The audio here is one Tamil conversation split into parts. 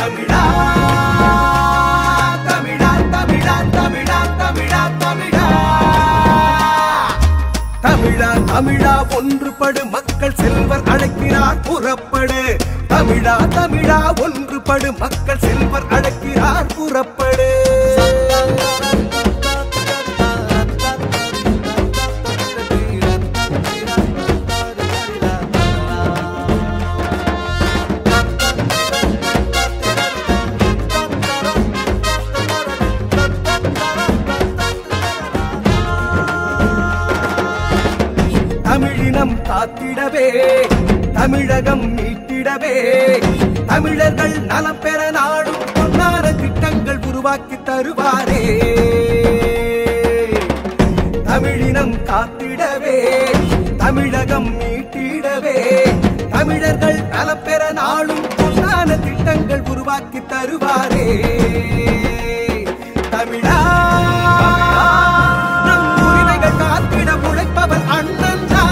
தமிழா ஒன்றுபடு மக்கள் செல்வர் அழைக்கிறார் புறப்படு. தமிழா தமிழா ஒன்றுபடு மக்கள் செல்வர் அழைக்கிறார் புறப்படு. தமிழினம் காத்திடவே தமிழகம் மீட்டிடவே தமிழர்கள் நலம் பெற நாடும் பொன்னான திட்டங்கள் உருவாக்கி தருவாரே. தமிழினம் காத்திடவே தமிழகம் மீட்டிடவே தமிழர்கள் நலம் பெற நாடும் பொன்னான திட்டங்கள் உருவாக்கி தருவாரே. தமிழா நம் உரிமைகள் காத்திட உழைப்பவர் அண்ணன்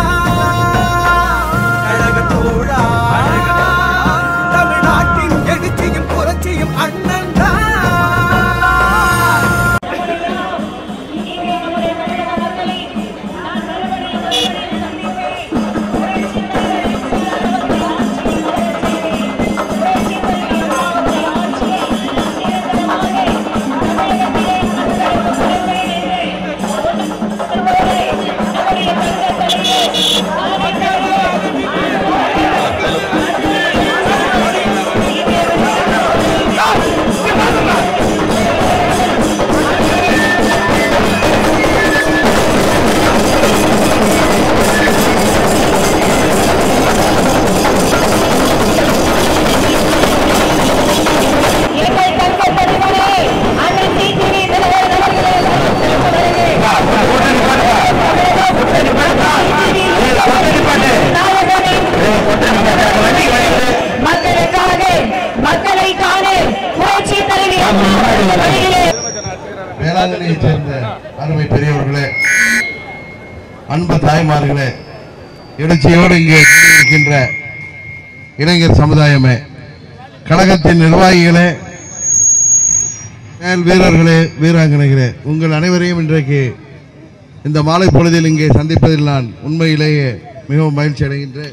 வேளாங்கண்ணியைச் சேர்ந்த அருமை பெரியவர்களே, அன்பு தாய்மார்களே, எழுச்சியோடு இங்கே இருக்கின்ற இளைஞர் சமுதாயமே, கழகத்தின் நிர்வாகிகளே, செயல் வீரர்களே, வீராங்கனைகளே, உங்கள் அனைவரையும் இன்றைக்கு இந்த மாலை பொழுதில் இங்கே சந்திப்பதில் நான் உண்மையிலேயே மிகவும் மகிழ்ச்சி அடைகின்றேன்.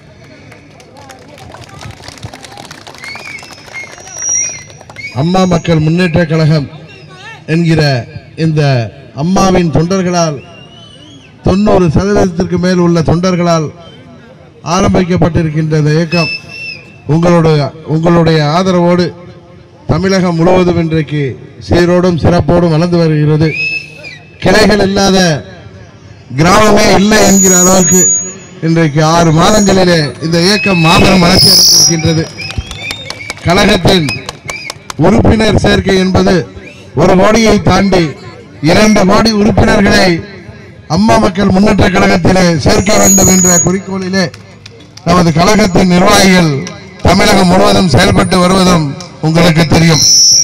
அம்மா மக்கள் முன்னேற்ற கழகம் என்கிற இந்த அம்மாவின் தொண்டர்களால் 90% மேல் உள்ள தொண்டர்களால் ஆரம்பிக்கப்பட்டிருக்கின்ற இந்த இயக்கம் உங்களுடைய ஆதரவோடு தமிழகம் முழுவதும் இன்றைக்கு சீரோடும் சிறப்போடும் வளர்ந்து வருகிறது. கிளைகள் இல்லாத கிராமமே இல்லை என்கிற அளவுக்கு இன்றைக்கு 6 மாதங்களிலே இந்த இயக்கம் மாபெரும் வளர்ச்சி அடைந்திருக்கின்றது. கழகத்தின் உறுப்பினர் சேர்க்கை என்பது 1 கோடியை தாண்டி 2 கோடி உறுப்பினர்களை அம்மா மக்கள் முன்னேற்ற கழகத்திலே சேர்க்க வேண்டும் என்ற குறிக்கோளிலே நமது கழகத்தின் நிர்வாகிகள் தமிழகம் முழுவதும் செயல்பட்டு வருவதும் உங்களுக்கு தெரியும்.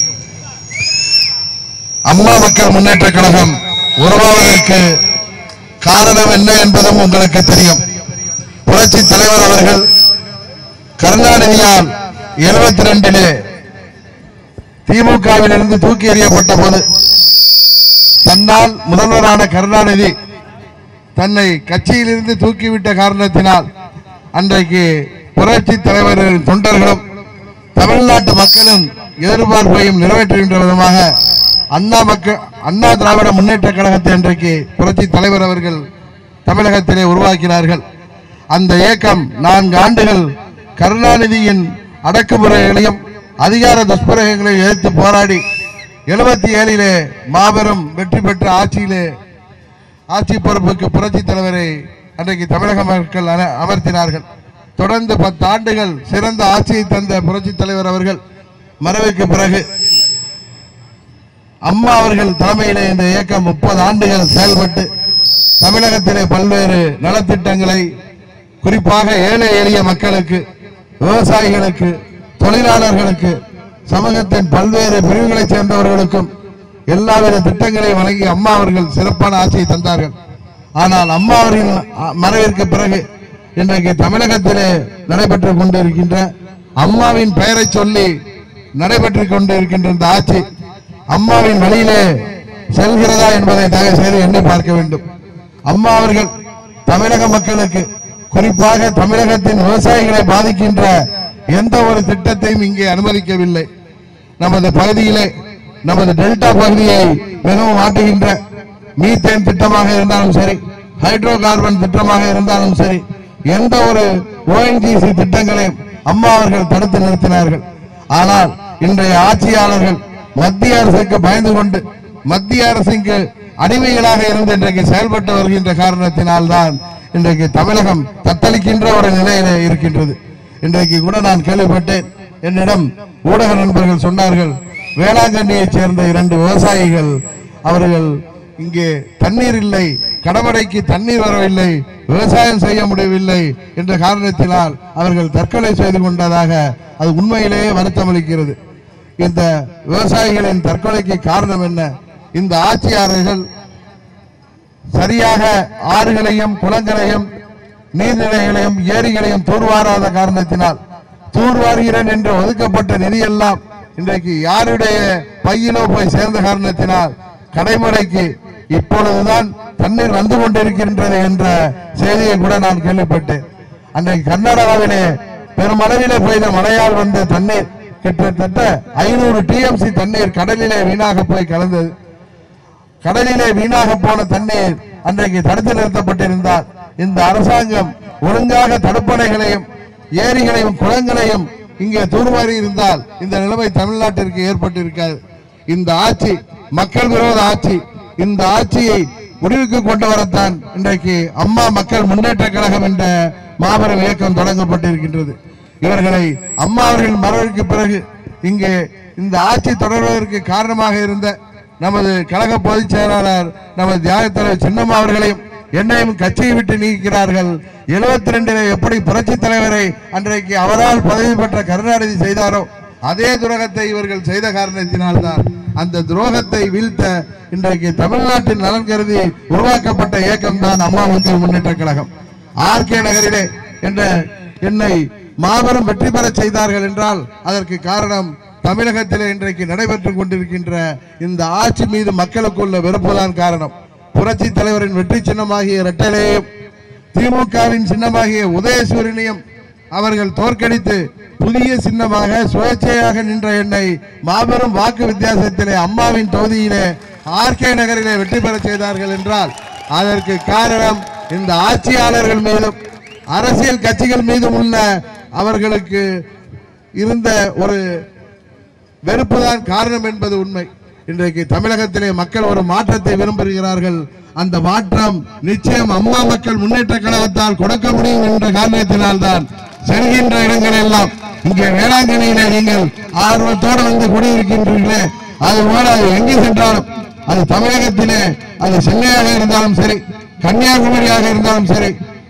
அம்மா மக்கள் முன்னேற்ற கழகம் உருவாவதற்கு காரணம் என்ன என்பதும் உங்களுக்கு தெரியும். புரட்சி தலைவர் அவர்கள் கருணாநிதியால் 72 திமுகவிலிருந்து தூக்கி எறியப்பட்ட போது தன்னால் முதல்வரான கருணாநிதி தன்னை கட்சியிலிருந்து தூக்கிவிட்ட காரணத்தினால் அன்றைக்கு புரட்சி தலைவரின் தொண்டர்களும் தமிழ்நாட்டு மக்களும் எதிர்பார்ப்பையும் நிறைவேற்றுகின்ற விதமாக அண்ணா திராவிட முன்னேற்ற கழகத்தை அன்றைக்கு புரட்சி தலைவர் அவர்கள் தமிழகத்திலே உருவாக்கினார்கள். அந்த இயக்கம் 4 ஆண்டுகள் கருணாநிதியின் அடக்குமுறைகளையும் அதிகார துஷ்பிரயோகங்களை எதிர்த்து போராடி 77 மாபெரும் வெற்றி பெற்ற ஆட்சி பொறுப்புக்கு புரட்சி தலைவரை அன்றைக்கு தமிழக மக்கள் அமர்த்தினார்கள். தொடர்ந்து 10 ஆண்டுகள் சிறந்த ஆட்சியை தந்த புரட்சி தலைவர் அவர்கள் மறைவுக்கு பிறகு அம்மா அவர்கள் தலைமையிலே இந்த இயக்கம் 30 ஆண்டுகள் செயல்பட்டு தமிழகத்திலே பல்வேறு நலத்திட்டங்களை குறிப்பாக ஏழை எளிய மக்களுக்கு, விவசாயிகளுக்கு, தொழிலாளர்களுக்கு, சமூகத்தின் பல்வேறு பிரிவுகளைச் சேர்ந்தவர்களுக்கும் எல்லாவித திட்டங்களை வழங்கி அம்மா அவர்கள் சிறப்பான ஆட்சியை தந்தார்கள். ஆனால் அம்மா அவர்களின் மறைவிற்கு பிறகு இன்றைக்கு தமிழகத்திலே நடைபெற்றுக் கொண்டிருக்கின்ற அம்மாவின் பெயரை சொல்லி நடைபெற்றுக் கொண்டிருக்கின்ற இந்த ஆட்சி அம்மாவின் வழியிலே செல்கிறதா என்பதை தயவு செய்து எண்ணி பார்க்க வேண்டும். அம்மா அவர்கள் தமிழக மக்களுக்கு, குறிப்பாக தமிழகத்தின் விவசாயிகளை பாதிக்கின்ற எந்த ஒரு திட்டத்தையும் இங்கே அனுமதிக்கவில்லை. நமது பகுதியிலே, நமது டெல்டா பகுதியை மிகவும் ஆட்டுகின்ற மீத்தேன் திட்டமாக இருந்தாலும் சரி, ஹைட்ரோ கார்பன் திட்டமாக இருந்தாலும் சரி, எந்த ஒரு ONGC திட்டங்களையும் அம்மா அவர்கள் தடுத்து நிறுத்தினார்கள். ஆனால் இன்றைய ஆட்சியாளர்கள் மத்திய அரசுக்கு பயந்து கொண்டு, மத்திய அரசுக்கு அடிமைகளாக இருந்து இன்றைக்கு செயல்பட்டு வருகின்ற காரணத்தினால்தான் இன்றைக்கு தமிழகம் தத்தளிக்கின்ற ஒரு நிலையில இருக்கின்றது. இன்றைக்கு கூட நான் கேள்விப்பட்டேன், என்னிடம் ஊடக நண்பர்கள் சொன்னார்கள், வேளாங்கண்ணியைச் சேர்ந்த 2 விவசாயிகள் அவர்கள் இங்கே தண்ணீர் இல்லை, கடமடைக்கு தண்ணீர் வரவில்லை, விவசாயம் செய்ய முடியவில்லை என்ற காரணத்தினால் அவர்கள் தற்கொலை செய்து கொண்டதாக அது உண்மையிலேயே வருத்தமளிக்கிறது. இந்த விவசாயிகளின் தற்கொலைக்கு காரணம் என்ன? இந்த ஆட்சியாளர்கள் சரியாக ஆறுகளையும் குளங்களையும் நீர்நிலைகளையும் ஏரிகளையும் தூர்வாராத காரணத்தினால், தூர்வாருகிறேன் என்று ஒதுக்கப்பட்ட நிதியெல்லாம் இன்றைக்கு யாருடைய பையிலோ போய் சேர்ந்த காரணத்தினால் கடைமடைக்கு இப்பொழுதுதான் தண்ணீர் வந்து கொண்டிருக்கின்றது என்ற செய்தியை கூட நான் கேள்விப்பட்டேன். அன்றைக்கு கர்நாடகாவிலே பெருமளவிலே பெய்த மழையால் வந்த தண்ணீர் கிட்டத்தட்ட 500 TMC தண்ணீர் கடலிலே வீணாக போய் கலந்தது. கடலிலே வீணாக போன தண்ணீர் அன்றைக்கு தடுத்து நிறுத்தப்பட்டிருந்தால் இந்த அரசாங்கம் ஒழுங்காக தடுப்பணைகளையும் ஏரிகளையும் குளங்களையும் இங்கே தூர்வாரி இருந்தால் இந்த நிலைமை தமிழ்நாட்டிற்கு ஏற்பட்டிருக்காது. இந்த ஆட்சி மக்கள் விரோத ஆட்சி. இந்த ஆட்சியை முடிவுக்கு கொண்டு வரத்தான் இன்றைக்கு அம்மா மக்கள் முன்னேற்ற கழகம் என்ற மாபெரும் இயக்கம் தொடங்கப்பட்டிருக்கின்றது. இவர்களை அம்மா அவர்கள் மறைவுக்கு பிறகு இங்கே இந்த ஆட்சி தொடர்வதற்கு காரணமாக இருந்த நமது கழக பொதுச் செயலாளர் நமது தியாக தலைவர் சின்னம்மா அவர்களையும் என்னையும் கட்சியை விட்டு நீக்கிறார்கள். 72 எப்படி புரட்சி தலைவரை அன்றைக்கு அவரால் பதவி பெற்ற கருணாநிதி செய்தாரோ அதே துரோகத்தை இவர்கள் செய்த காரணத்தினால்தான் அந்த துரோகத்தை வீழ்த்த இன்றைக்கு தமிழ்நாட்டின் நலன் கருதி உருவாக்கப்பட்ட இயக்கம் தான் அம்மா மக்கள் முன்னேற்ற கழகம். RK நகரிலே என்ற என்னை மாபெரும் வெற்றி பெற செய்தார்கள் என்றால் அதற்கு காரணம் தமிழகத்திலே இன்றைக்கு நடைபெற்றுக் கொண்டிருக்கின்ற இந்த ஆட்சி மீது மக்களுக்குள்ள வெறுப்புதான் காரணம். புரட்சி தலைவரின் வெற்றி சின்னமாகிய இரட்டலையும் திமுகவின் சின்னமாகிய உதயசூரியனையும் அவர்கள் தோற்கடித்து புதிய சின்னமாக சுயேட்சையாக நின்ற என்னை மாபெரும் வாக்கு வித்தியாசத்திலே அம்மாவின் தொகுதியிலே RK நகரிலே வெற்றி பெற செய்தார்கள் என்றால் அதற்கு காரணம் இந்த ஆட்சியாளர்கள் மீதும் அரசியல் கட்சிகள் மீதும் உள்ள அவர்களுக்கு இருந்த ஒரு வெறுப்புதான் காரணம் என்பது உண்மை. இன்றைக்கு தமிழகத்திலே மக்கள் ஒரு மாற்றத்தை விரும்புகிறார்கள். அந்த மாற்றம் நிச்சயம் அம்மா மக்கள் முன்னேற்ற கழகத்தால் கொடுக்க முடியும் என்ற காரணத்தினால்தான் செல்கின்ற இடங்கள் எல்லாம் இங்கே வேளாங்கண்ணியிலே நீங்கள் ஆர்வத்தோடு வந்து குடியிருக்கின்றீர்களே, அது போல அது எங்கே சென்றாலும், அது தமிழகத்திலே அது சென்னையாக இருந்தாலும் சரி, கன்னியாகுமரியாக இருந்தாலும் சரி,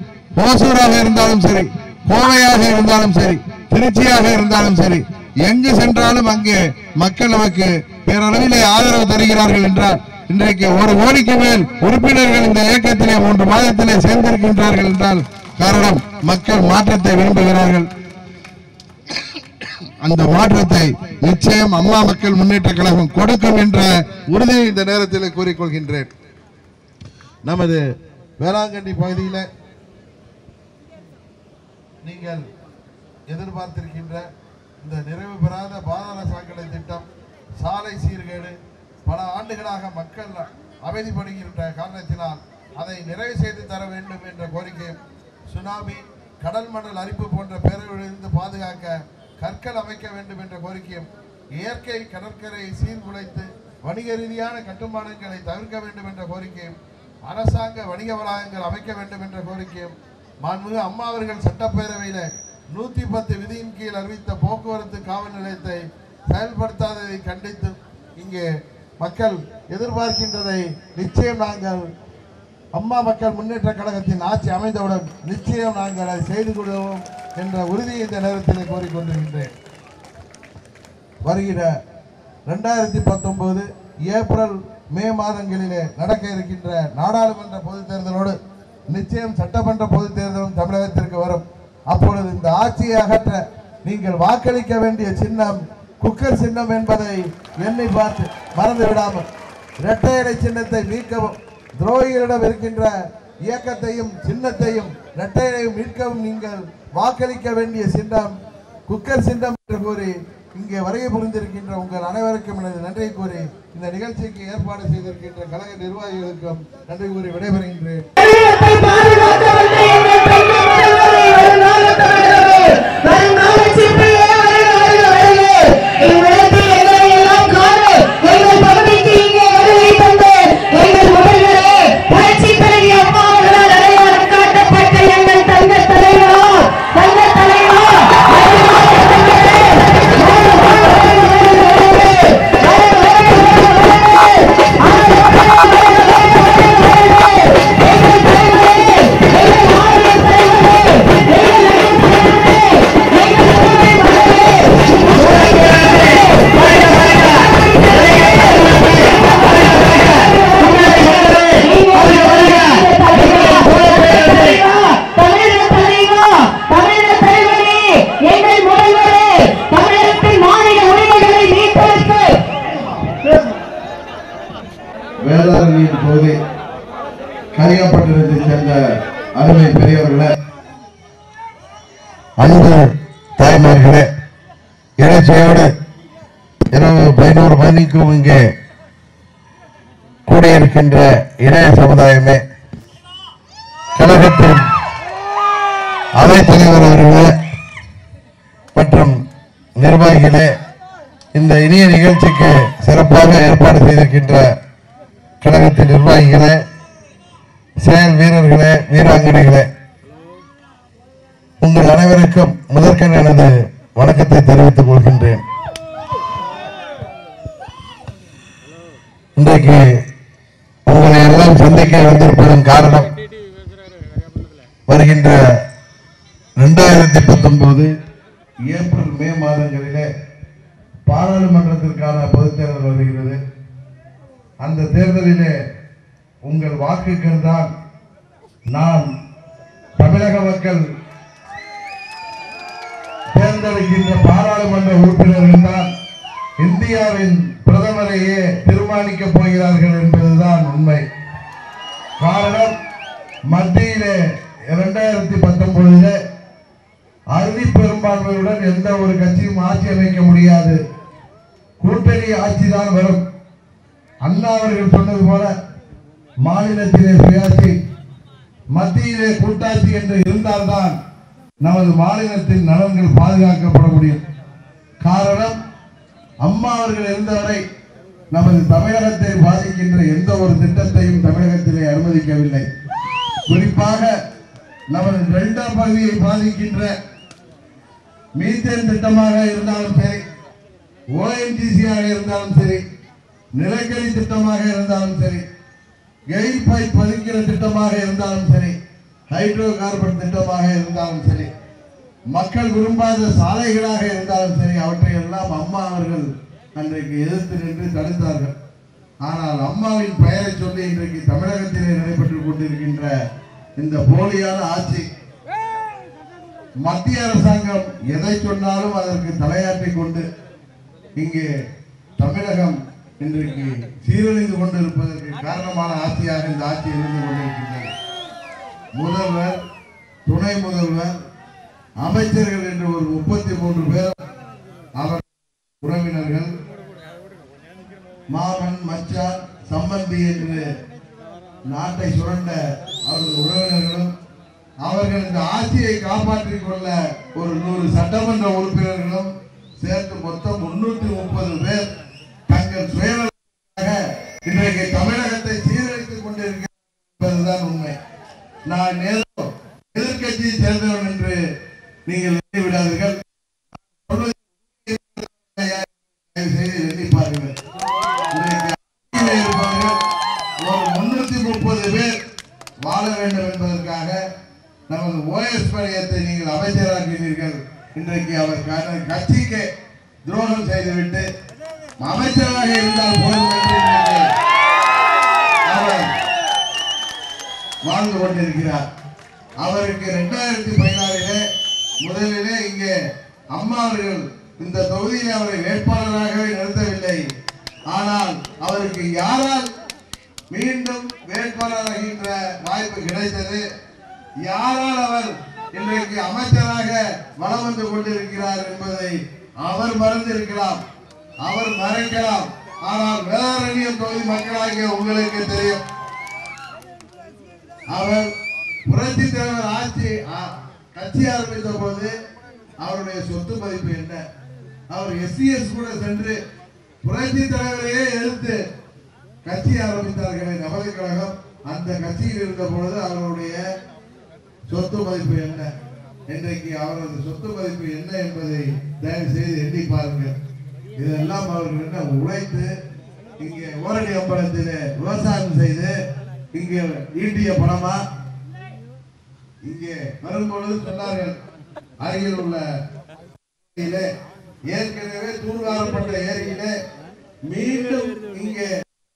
ஓசூராக இருந்தாலும் சரி, கோவையாக இருந்தாலும் சரி, திருச்சியாக இருந்தாலும் சரி, எங்கு சென்றாலும் அங்கே மக்கள் நமக்கு பேரளவிலே ஆதரவு தருகிறார்கள் என்றால் இன்றைக்கு 1 கோடிக்கு மேல் உறுப்பினர்கள் இந்த இயக்கத்திலே 3 மாதத்திலே சேர்ந்திருக்கின்றார்கள் என்றால் காரணம் மக்கள் மாற்றத்தை விரும்புகிறார்கள். அந்த மாற்றத்தை நிச்சயம் அம்மா மக்கள் முன்னேற்ற கழகம் கொடுக்கும் என்ற உறுதியை இந்த நேரத்தில் கூறிக்கொள்கின்றேன். நமது வேளாங்கண்ணி பகுதியில் நீங்கள் எதிர்பார்த்திருக்கின்ற இந்த நிறைவு பெறாத பாதாள சாக்கடை திட்டம், சாலை சீர்கேடு பல ஆண்டுகளாக மக்கள் அவதிப்படுகின்ற காரணத்தினால் அதை நிறைவு செய்து தர வேண்டும் என்ற கோரிக்கையும், சுனாமி கடல் மணல் அரிப்பு போன்ற பேரழிவிலிருந்து பாதுகாக்க கற்கள் அமைக்க வேண்டும் என்ற கோரிக்கையும், இயற்கை கடற்கரையை சீர்குலைத்து வணிக ரீதியான கட்டுமானங்களை தவிர்க்க வேண்டும் என்ற கோரிக்கையும், அரசாங்க வணிக வளாகங்கள் அமைக்க வேண்டும் என்ற கோரிக்கையும், மாண்புமிகு அம்மா அவர்கள் சட்டப்பேரவையில் 110 விதியின் கீழ் அறிவித்த போக்குவரத்து காவல் நிலையத்தை செயல்படுத்தாததை கண்டித்து இங்கே மக்கள் எதிர்பார்க்கின்றதை நிச்சயம் நாங்கள் அம்மா மக்கள் முன்னேற்ற கழகத்தின் ஆட்சி அமைந்தவுடன் நிச்சயம் நாங்கள் அதை செய்து கொள்வோம் என்ற உறுதியை இந்த நேரத்தில் கோரிக்கொண்டிருக்கின்றேன். வருகிற 2019 ஏப்ரல் மே மாதங்களிலே நடக்க இருக்கின்ற நாடாளுமன்ற பொதுத் தேர்தலோடு நிச்சயம் சட்டமன்ற பொதுத் தேர்தலும் தமிழகத்திற்கு வரும். அப்பொழுது இந்த ஆட்சியை அகற்ற நீங்கள் வாக்களிக்க வேண்டிய சின்னம் குக்கர் சின்னம் என்பதை எண்ணி பார்த்து மறந்து விடாமல் இரட்டை இலை சின்னத்தை மீட்கவும், துரோகிகளிடம் இருக்கின்ற இயக்கத்தையும் சின்னத்தையும் இரட்டை இலையும் மீட்கவும் நீங்கள் வாக்களிக்க வேண்டிய சின்னம் குக்கர் சின்னம் என்று கூறி இங்கே வருகை புரிந்திருக்கின்ற உங்கள் அனைவருக்கும் எனது நன்றி கூறி இந்த நிகழ்ச்சிக்கு ஏற்பாடு செய்திருக்கின்ற கழக நிர்வாகிகளுக்கும் நன்றி கூறி விடைபெறுகின்றேன். வேளாண்மையின் போது கரியாப்பட்டினத்தை சேர்ந்த அருமை பெரியவர்களே, அன்பு தாய்மார்களே, இறைச்சியோடு இரவு 11 மணிக்கும் இங்கே கூடியிருக்கின்ற இளைய சமுதாயமே, கழகத்தின் அவைத் தலைவர் அவர்களே மற்றும் நிர்வாகிகளே, இந்த இனிய நிகழ்ச்சிக்கு சிறப்பாக ஏற்பாடு செய்திருக்கின்ற கழகத்தின் நிர்வாகிகளே, செயல் வீரர்களே, வீராங்கனைகளே, உங்கள் அனைவருக்கும் முதற்கண் எனது வணக்கத்தை தெரிவித்துக் கொள்கின்றேன். இன்றைக்கு உங்களை எல்லாம் சந்திக்க வந்திருப்பதன் காரணம், வருகின்ற 2019 ஏப்ரல் மே மாதங்களிலே பாராளுமன்றத்திற்கான பொதுத் தேர்தல் வருகிறது. அந்த தேர்தலிலே உங்கள் வாக்குகள் தான் நாம் தமிழக மக்கள் தேர்ந்தெடுக்கின்ற பாராளுமன்ற உறுப்பினர்கள் தான் இந்தியாவின் பிரதமரையே தீர்மானிக்கப் போகிறார்கள் என்பதுதான் உண்மை. காரணம், மத்தியிலே 2019 அறுதி பெரும்பான்மையுடன் எந்த ஒரு கட்சியும் ஆட்சி அமைக்க முடியாது, கூட்டணி ஆட்சி தான் வரும். அண்ணா அவர்கள் சொன்னது போல மாநிலத்திலே சுயாட்சி, மத்தியிலே கூட்டாட்சி என்று இருந்தால்தான் நமது மாநிலத்தின் நலன்கள் பாதுகாக்கப்பட முடியும். காரணம், அம்மா அவர்கள் இருந்தவரை நமது தமிழகத்தை பாதிக்கின்ற எந்த ஒரு திட்டத்தையும் தமிழகத்திலே அனுமதிக்கவில்லை. குறிப்பாக நமது டெல்டா பகுதியை பாதிக்கின்ற மீத்தேன் திட்டமாக இருந்தாலும் சரி, ONGC-யாக இருந்தாலும் சரி, நிலக்கரி திட்டமாக இருந்தாலும் சரி, கெயில் பைப் பதிக்கிற திட்டமாக இருந்தாலும் சரி, ஹைட்ரோ கார்பன் திட்டமாக இருந்தாலும் சரி, மக்கள் விரும்பாத சாலைகளாக இருந்தாலும் சரி, அவற்றை எல்லாம் அம்மா அவர்கள் அன்றைக்கு எதிர்த்து நின்று தடுத்தார்கள். ஆனால் அம்மாவின் பெயரை சொல்லி இன்றைக்கு தமிழகத்திலே நடைபெற்றுக் கொண்டிருக்கின்ற இந்த போலியான ஆட்சி, மத்திய அரசாங்கம் எதை சொன்னாலும் அதற்கு தலையாட்டிக் கொண்டு இங்கே தமிழகம் இன்றைக்கு சீரழிந்து கொண்டிருப்பதற்கு காரணமான ஆட்சியாக இந்த ஆட்சி இருந்து கொண்டிருக்கின்றது. முதல்வர், துணை முதல்வர், அமைச்சர்கள் என்று ஒரு 33 பேர், அவர் உறவினர்கள், மாமன், மச்சான், சம்பந்தி என்று நாட்டை சுரண்ட அவர்கள் உறவினர்களும், அவர்கள் இந்த ஆட்சியை காப்பாற்றிக் கொள்ள ஒரு 100 சட்டமன்ற உறுப்பினர்களும் சேர்த்து மொத்தம் 330 பேர் தங்கள் சுயநலமாக இன்றைக்கு தமிழகத்தை சீரழித்துக் கொண்டிருக்கிறார் என்பதுதான் உண்மை. நான் ஏதோ எதிர்கட்சியை சேர்ந்தவன் என்று நீங்கள் எண்ணிவிடாதீர்கள். எண்ணி பாருங்கள், ஒரு 330 பேர் வாழ வேண்டும் என்பதற்காக நமது OS பணியத்தை நீங்கள் அமைச்சராக்கினீர்கள். இன்றைக்கு அவர் கட்சிக்கு துரோகம் செய்துவிட்டு அமைச்சராக இருந்தால் போதும் என்று அவர் வாழ்ந்து கொண்டிருக்கிறார். அவருக்கு 2016 முதலிலே இங்கே அம்மா அவர்கள் இந்த தொகுதியில் அவரை வேட்பாளராகவே நிறுத்தவில்லை. ஆனால் அவருக்கு யாரால் மீண்டும் வேட்பாளராகின்ற வாய்ப்பு கிடைத்தது, யாரால் அவர் இன்றைக்கு அமைச்சராக வலம் வந்து கொண்டிருக்கிறார் என்பதை அவர் மறந்திருக்கலாம், அவர் மறைக்கலாம். ஆனால் வேதாரண்யம் தொகுதி மக்களாகிய உங்களுக்கு தெரியும். அவர் புரட்சி தலைவர் கட்சி ஆரம்பித்த போது அவருடைய சொத்து மதிப்பு என்ன? அவர் எஸ்சிஎஸ் கூட சென்று புரட்சி தலைவரையே எதிர்த்து கட்சி ஆரம்பித்தார்களே நமது கழகம். அந்த கட்சியில் இருந்த பொழுது அவருடைய சொத்து மதிப்பு என்ன, இன்றைக்கு அவரது சொத்து மதிப்பு என்ன என்பதை தயவு செய்து எண்ணி பாருங்கள். இதெல்லாம் அவர்கள் என்ன உழைத்து இங்கே ஓரணி அம்பலத்தில் விவசாயம் செய்து இங்கே ஈட்டிய பணமா? இங்கே வரும்பொழுது சொன்னார்கள், அருகில் உள்ள ஏற்கனவே தூர்வாரப்பட்ட ஏரியிலே மீண்டும் இங்கே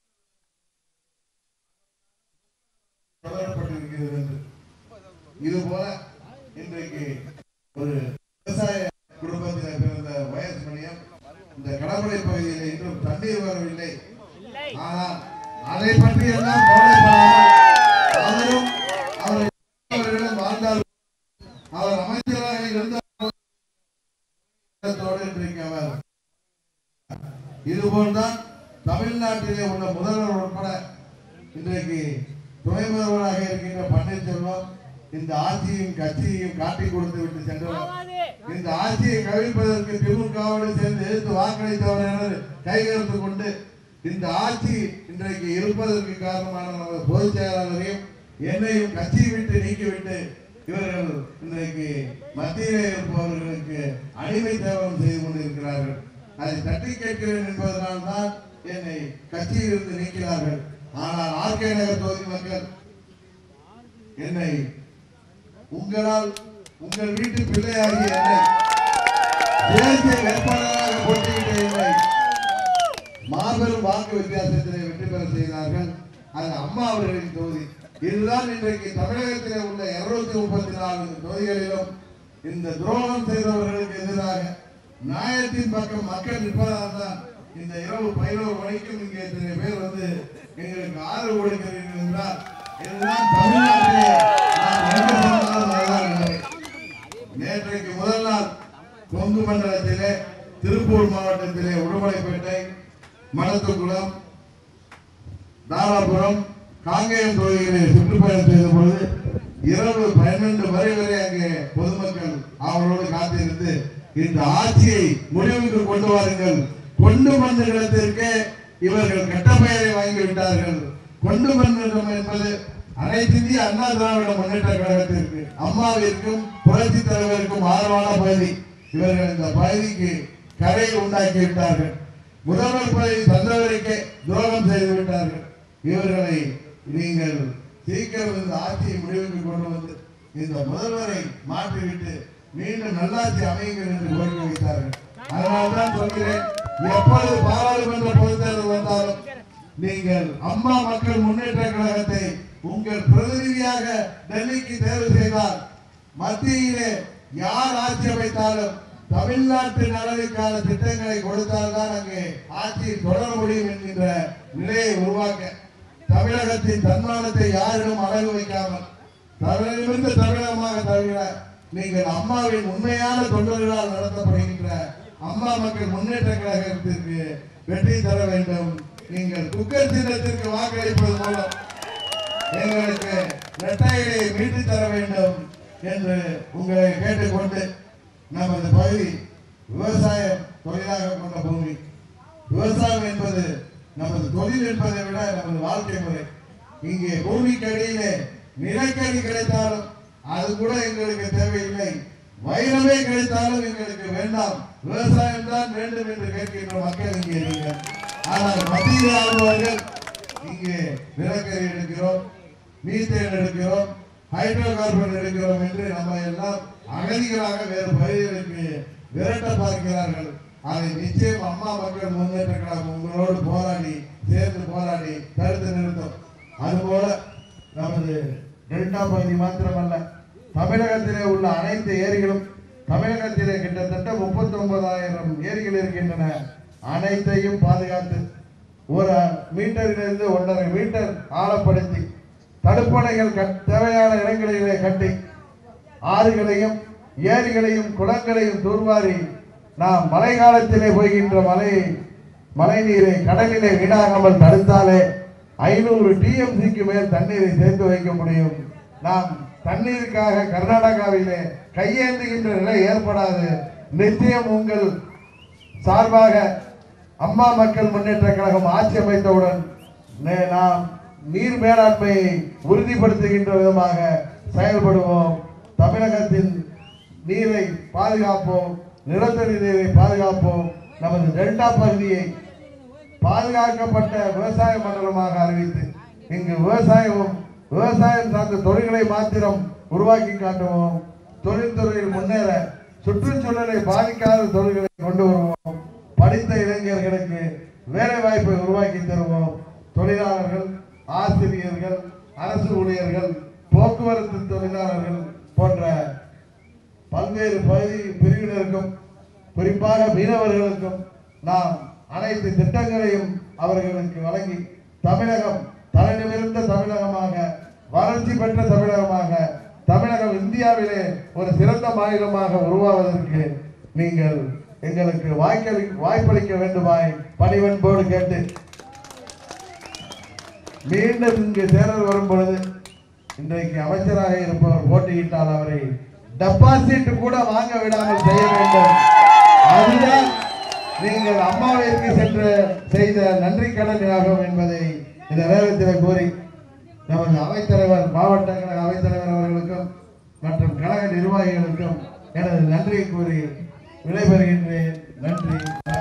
தொடரப்பட்டிருக்கிறது என்று. இது போல இன்றைக்கு ஒரு விவசாய குடும்பத்தில் பிறந்த வயசு மணியம் இந்த கடற்கரை பகுதியில் இன்றும் தண்ணீர் வரவில்லை. ஆனால் அதை பற்றி எல்லாம் கவலைப்படாமல் அவரும் அவரிடம் வாழ்ந்தால் அவர் அமைச்சராக இருந்தார். இன்றைக்கு அவர் இதுபோல்தான் தமிழ்நாட்டிலே உள்ள முதல்வர் உட்பட இன்றைக்கு துணை முதல்வராக இருக்கின்ற பன்னீர்செல்வம் இந்த ஆட்சியும் கட்சியையும் காட்டி கொடுத்து விட்டு சென்றவர். இந்த ஆட்சியை கவிழ்ப்பதற்கு திமுகவோடு சேர்ந்து எதிர்த்து வாக்களித்தவர் கைகருத்து கொண்டு இந்த ஆட்சி இன்றைக்கு இருப்பதற்கு காரணமான நமது பொதுச் செயலாளரையும் என்னையும் கட்சியை விட்டு நீக்கிவிட்டு இவர்கள் இன்றைக்கு மத்தியிலே இருப்பவர்களுக்கு அடிமை தேவம் செய்து கொண்டிருக்கிறார்கள். அதை தட்டி கேட்கிறேன் என்பதனால் தான் என்னை கட்சியில் இருந்து நீக்கிறார்கள். ஆனால் ஆர்கே நகர் தொகுதி மக்கள் என்னை உங்களால் உங்கள் வீட்டு பிள்ளையாகிய என்னை தேசிய வேட்பாளராக போட்டியிட்ட என்னை மாபெரும் வாக்கு வித்தியாசத்திலே வெற்றி பெற செய்தார்கள். அது அம்மா அவர்களின் தொகுதி. இதுதான் இன்றைக்கு தமிழகத்திலே உள்ள 234 தொகுதிகளிலும் இந்த துரோகம் செய்தவர்களுக்கு எதிராக நியாயத்தின் பக்கம் மக்கள் நிற்பதால் தான் இந்த இரவு 11 மணிக்கும் இங்கே இத்தனை பேர் வந்து எங்களுக்கு ஆதரவு கொடுக்கிறீர்கள் என்றால் இதுதான் தமிழ்நாட்டிலே நேற்றைக்கு முதல் நாள் கொங்கு மண்டலத்திலே திருப்பூர் மாவட்டத்திலே உடுமலைப்பேட்டை, மடத்துக்குளம், தாராபுரம், காங்கேயம் தொகுதிகளை சுற்றுப்பயணம் செய்த பொழுது இரவு 12 வரை அங்கே பொதுமக்கள் அவர்களோடு காத்திருந்து இந்த ஆட்சியை முடிவுக்கு கொண்டு வாருங்கள், கொண்டு வந்த இடத்திற்கு இவர்கள் கெட்ட பெயரை வாங்கிவிட்டார்கள். கொண்டு வந்தோம் என்பது அனைத்து இந்திய அண்ணா திராவிட முன்னேற்ற கழகத்திற்கு, அம்மாவிற்கும் புரட்சி தலைவருக்கும் ஆதரவான பகுதி. இவர்கள் இந்த பகுதிக்கு கரையை உண்டாக்கி விட்டார்கள். முதல்வர் பதவி தந்தவருக்கே துரோகம் செய்து விட்டார்கள். இவர்களை நீங்கள் சீக்கிரம் இந்த ஆட்சியை முடிவுக்கு கொண்டு வந்து இந்த முதல்வரை மாற்றிவிட்டு மீண்டும் நல்லாட்சி அமையுங்கள் என்று கோரிக்கை வைத்தார்கள். அதனால்தான் சொல்கிறேன், எப்பொழுது பாராளுமன்ற பொதுத் தேர்தல் வந்தாலும் நீங்கள் அம்மா மக்கள் முன்னேற்ற கழகத்தை உங்கள் பிரதிநிதியாக டெல்லிக்கு தேர்வு செய்தால் மத்தியிலே யார் ஆட்சி அமைத்தாலும் தமிழ்நாட்டு நலனுக்கான திட்டங்களை கொடுத்தால்தான் அங்கே ஆட்சியை தொடர முடியும் என்கின்ற நிலையை உருவாக்க தமிழகத்தின் தன்மானத்தை யாரிடம் அழகு வைக்காமல் தமிழகமிருந்து தமிழகமாக தவிர நீங்கள் அம்மாவின் உண்மையான தொண்டர்களால் நடத்தப்படுகின்ற அம்மா மக்கள் முன்னேற்ற கழகத்திற்கு வெற்றி தர வேண்டும். நீங்கள் குக்கர் சின்னத்திற்கு வாக்களிப்பது மூலம் எங்களுக்கு இரட்டையை மீட்டு தர வேண்டும் என்று உங்களை கேட்டுக்கொண்டு, நமது பகுதி விவசாயம் தொழிலாக கொண்ட பூமி. விவசாயம் என்பது நமது தொழில் என்பதை விட நமது வாழ்க்கை முறை. இங்கே பூமிக்கு அடியிலே நிலக்கரி கிடைத்தாலும் அது கூட எங்களுக்கு தேவையில்லை, வைரமே கிடைத்தாலும் எங்களுக்கு வேண்டாம், விவசாயம் தான் வேண்டும் என்று கேட்கின்ற மக்கள் இங்கே நீங்கள். ஆனால் மத்தியில் ஆளுநர்கள் இங்கே நிலக்கரி எடுக்கிறோம், மீத்தேன் எடுக்கிறோம், ஹைட்ரோ கார்பன் எடுக்கிறோம் என்று நம்ம எல்லாம் அகதிகளாக வேறு பகுதிகளுக்கு விரட்ட பார்க்கிறார்கள். அதை நிச்சயம் அம்மா மக்கள் முன்னேற்ற கழகம் உங்களோடு போராடி சேர்ந்து போராடி தடுத்து நிறுத்தும். அதுபோல நமது டெல்டா பகுதி மாத்திரமல்ல, தமிழகத்திலே உள்ள அனைத்து ஏரிகளும் தமிழகத்திலே கிட்டத்தட்ட 39,000 ஏரிகள் இருக்கின்றன. அனைத்தையும் பாதுகாத்து ஒரு மீட்டரிலிருந்து 1.5 மீட்டர் ஆழப்படுத்தி தடுப்பணைகள் தேவையான இடங்களிலே கட்டி ஆறுகளையும் ஏரிகளையும் குளங்களையும் தூர்வாரி நாம் மழை காலத்திலே போகின்ற மழை நீரை கடலிலே வீணாகாமல் தடுத்தாலே 500 TMCக்கு மேல் தண்ணீரை சேர்த்து வைக்க முடியும். நாம் தண்ணீருக்காக கர்நாடகாவிலே கையேந்துகின்ற நிலை ஏற்படாது. நிச்சயம் உங்கள் சார்பாக அம்மா மக்கள் முன்னேற்ற கழகம் ஆட்சி அமைத்தவுடன் நாம் நீர் மேலாண்மையை உறுதிப்படுத்துகின்ற விதமாக செயல்படுவோம். தமிழகத்தின் நீரை பாதுகாப்போம், நிலத்தடி நீரை பாதுகாப்போம். நமது டெல்டா பகுதியை பாதுகாக்கப்பட்ட விவசாய மண்டலமாக அறிவித்து இங்கு விவசாயம் சார்ந்த தொழில்களை மாத்திரம் உருவாக்கி காட்டுவோம். தொழில்துறையில் முன்னேற சுற்றுச்சூழலை பாதிக்காத தொழில்களை கொண்டு வருவோம். படித்த இளைஞர்களுக்கு வேலை வாய்ப்பை உருவாக்கி தருவோம். தொழிலாளர்கள், ஆசிரியர்கள், அரசு ஊழியர்கள், போக்குவரத்து தொழிலாளர்கள் போன்ற பல்வேறு பிரிவினருக்கும் குறிப்பாக மீனவர்களுக்கும் நாம் அனைத்து திட்டங்களையும் அவர்களுக்கு வழங்கி தமிழகம் தலைநிமிர்ந்த தமிழகமாக, வளர்ச்சி பெற்ற தமிழகமாக, தமிழகம் இந்தியாவிலே ஒரு சிறந்த மாநிலமாக உருவாவதற்கு நீங்கள் எங்களுக்கு வாய்ப்பளிக்க வேண்டுமாய் பணிவன்போடு கேட்டு, மீண்டும் இங்கு தேர்தல் வரும் பொழுது இன்றைக்கு அமைச்சராக இருப்பவர் போட்டியிட்டால் அவரை டெபாசிட் கூட வாங்க விடாமல் செய்ய வேண்டும். அதுதான் நீங்கள் அம்மாவிற்கு சென்று செய்த நன்றி கடனாகும் என்பதை இந்த நேரத்தில் கூறி நமது அவைத்தலைவர், மாவட்ட கழக அவைத்தலைவர் அவர்களுக்கும் மற்றும் கழக நிர்வாகிகளுக்கும் எனது நன்றியை கூறி விடைபெறுகின்றேன். நன்றி.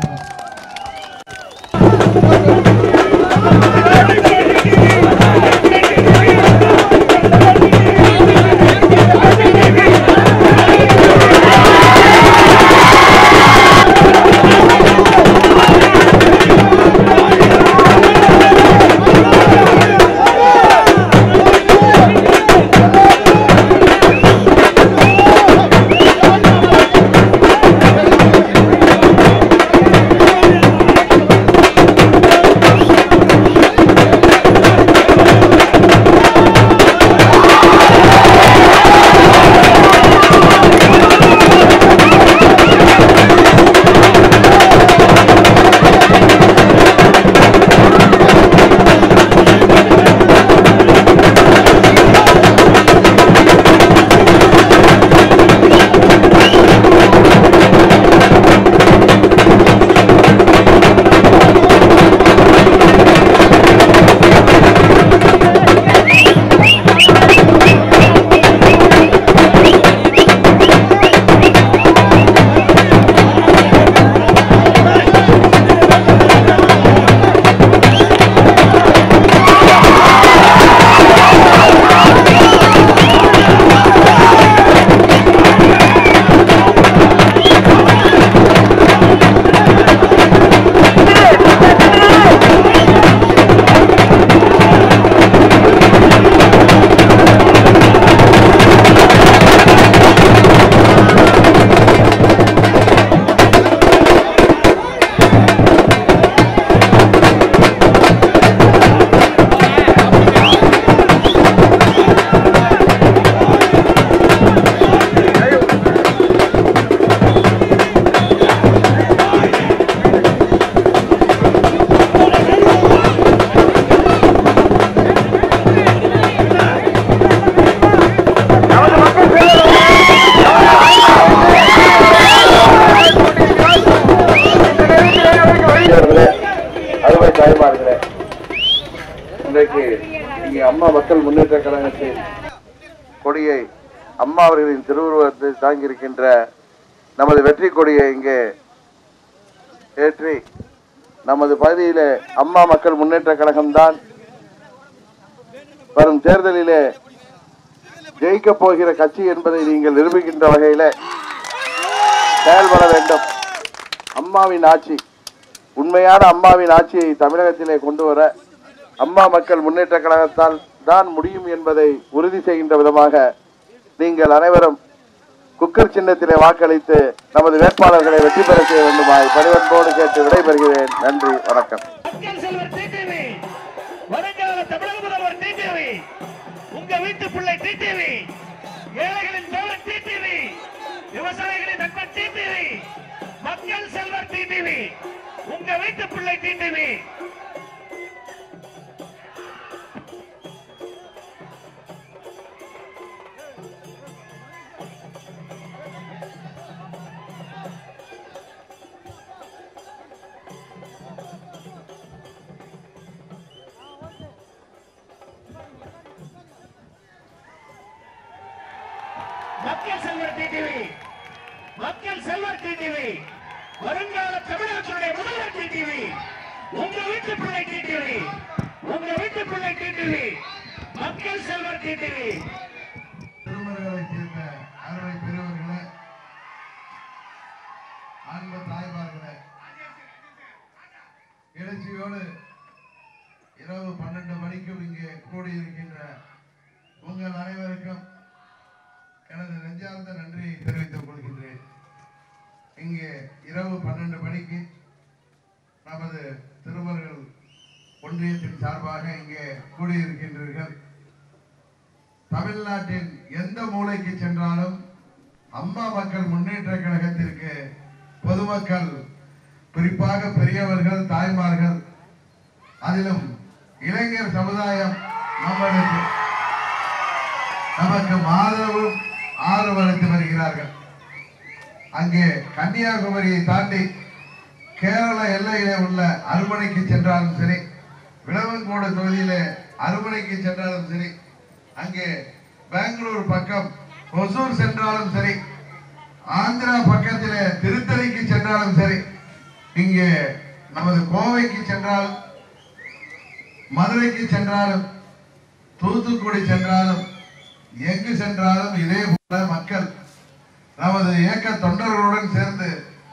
இன்றைக்கு இங்கே அம்மா மக்கள் முன்னேற்ற கழகத்தின் கொடியை, அம்மா அவர்களின் திருவுருவத்தை தாங்கியிருக்கின்ற நமது வெற்றி கொடியை இங்கே ஏற்றி நமது பகுதியிலே அம்மா மக்கள் முன்னேற்ற கழகம்தான் வரும் தேர்தலிலே ஜெயிக்க போகிற கட்சி என்பதை நீங்கள் நிரூபிக்கின்ற வகையில செயல்பட வேண்டும். அம்மாவின் ஆட்சி, உண்மையான அம்மாவின் ஆட்சியை தமிழகத்திலே கொண்டு வர அம்மா மக்கள் முன்னேற்ற கழகத்தால் தான் முடியும் என்பதை உறுதி செய்கின்ற விதமாக நீங்கள் அனைவரும் குக்கர் சின்னத்திலே வாக்களித்து நமது வேட்பாளர்களை வெற்றி பெற செய்ய வேண்டுமாய் பணிவன்போடு கேட்டு விடைபெறுகிறேன். நன்றி, வணக்கம். உங்க வீட்டு பிள்ளை டிடிவி, ஏழைகளின் தோழர் டிடிவி, விவசாயிகளின் நண்பன் டிடிவி, மக்கள் செல்வர் டிடிவி, உங்க வீட்டு பிள்ளை டிடிவி. மக்கள் செல்வர் டிடிவி, மக்கள் செல்வர் டிடிவி, வருங்கால தமிழகத்துடைய முதல்வர் டிடிவி, உங்க வீட்டு பிள்ளை டிடிவி, உங்க வீட்டு பிள்ளை டிடிவி, மக்கள் செல்வர் டிடிவி. திருமணங்களை சேர்ந்த அறுவை பெரியவர்களே, அன்பு தாய்மார்களே, எழுச்சியோடு இரவு 12 மணிக்கும் இங்கே கூடியிருக்கின்ற உங்கள் அனைவருக்கும் எனது நெஞ்சார்ந்த நன்றியை தெரிவித்துக் கொள்கின்றேன். இங்கே இரவு 12 மணிக்கு நமது திருமருகல் ஒன்றியத்தின் சார்பாக இங்கே கூடியிருக்கின்றீர்கள். தமிழ்நாட்டின் எந்த மூலைக்கு சென்றாலும் அம்மா மக்கள் முன்னேற்ற கழகத்திற்கு பொதுமக்கள், குறிப்பாக பெரியவர்கள், தாய்மார்கள், அதிலும் இளைஞர் சமுதாயம் நமக்கு ஆதரவும் ஆதரவளித்து வருகிறார்கள். அங்கே கன்னியாகுமரியை தாண்டி கேரள எல்லையிலே உள்ள அருமனைக்கு சென்றாலும் சரி, விளவங்கோடு தொகுதியிலே அருமனைக்கு சென்றாலும் சரி, அங்கே பெங்களூர் பக்கம் ஒசூர் சென்றாலும் சரி, ஆந்திரா பக்கத்திலே திருத்தணிக்கு சென்றாலும் சரி, இங்கே நமது கோவைக்கு சென்றாலும், மதுரைக்கு சென்றாலும், தூத்துக்குடி சென்றாலும், எங்கு சென்றாலும் இதே போல மக்கள் நமது இயக்க தொண்டர்களுடன் சேர்ந்து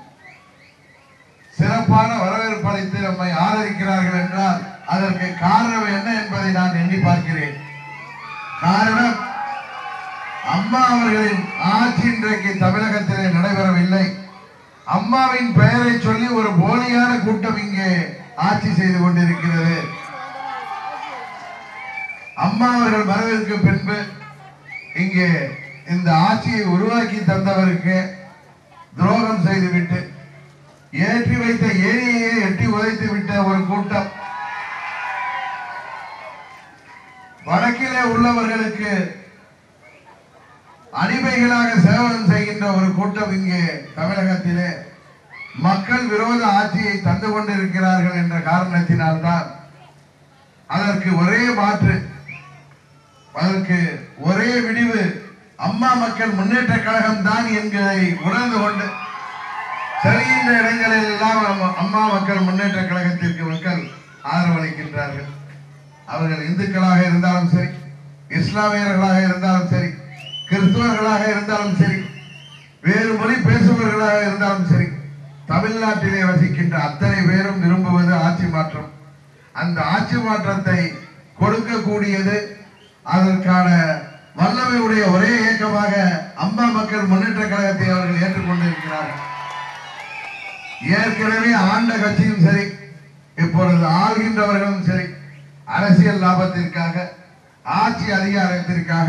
சிறப்பான வரவேற்பு அளித்து நம்மை ஆதரிக்கிறார்கள் என்றால் அதற்கு காரணம் என்ன என்பதை நான் எண்ணி பார்க்கிறேன். காரணம், அம்மா அவர்களின் ஆட்சி இன்றைக்கு தமிழகத்திலே நடைபெறவில்லை. அம்மாவின் பெயரை சொல்லி ஒரு போலியான கூட்டம் இங்கே ஆட்சி செய்து கொண்டிருக்கிறது. அம்மா அவர்கள் மறைவிற்கு பின்பு இங்கே இந்த ஆட்சியை உருவாக்கி தந்தவருக்கு துரோகம் செய்துவிட்டு ஏற்றி வைத்த ஏரியை எட்டி உதைத்து விட்ட ஒரு கூட்டம், வடக்கிலே உள்ளவர்களுக்கு அடிமைகளாக சேவனம் செய்கின்ற ஒரு கூட்டம் இங்கே தமிழகத்திலே மக்கள் விரோத ஆட்சியை தந்து கொண்டிருக்கிறார்கள் என்ற காரணத்தினால்தான் அதற்கு ஒரே மாற்று, அதற்கு ஒரே விடிவு அம்மா மக்கள் முன்னேற்ற கழகம் தான் என்பதை உணர்ந்து கொண்டு சரிகின்ற இடங்களில் எல்லாம் அம்மா மக்கள் முன்னேற்ற கழகத்திற்கு மக்கள் ஆதரவளிக்கின்றார்கள். அவர்கள் இந்துக்களாக இருந்தாலும் சரி, இஸ்லாமியர்களாக இருந்தாலும் சரி, கிறிஸ்துவர்களாக இருந்தாலும் சரி, வேறு மொழி பேசுபவர்களாக இருந்தாலும் சரி, தமிழ்நாட்டிலே வசிக்கின்ற அத்தனை பேரும் விரும்புவது ஆட்சி மாற்றம். அந்த ஆட்சி மாற்றத்தை கொடுக்கக்கூடியது, அதற்கான வல்லமையுடைய ஒரே இயக்கமாக அம்மா மக்கள் முன்னேற்ற கழகத்தை அவர்கள் ஏற்றுக்கொண்டிருக்கிறார்கள். ஏற்கனவே ஆண்ட கட்சியும் சரி, இப்பொழுது ஆள்கின்றவர்களும் சரி, அரசியல் லாபத்திற்காக, ஆட்சி அதிகாரத்திற்காக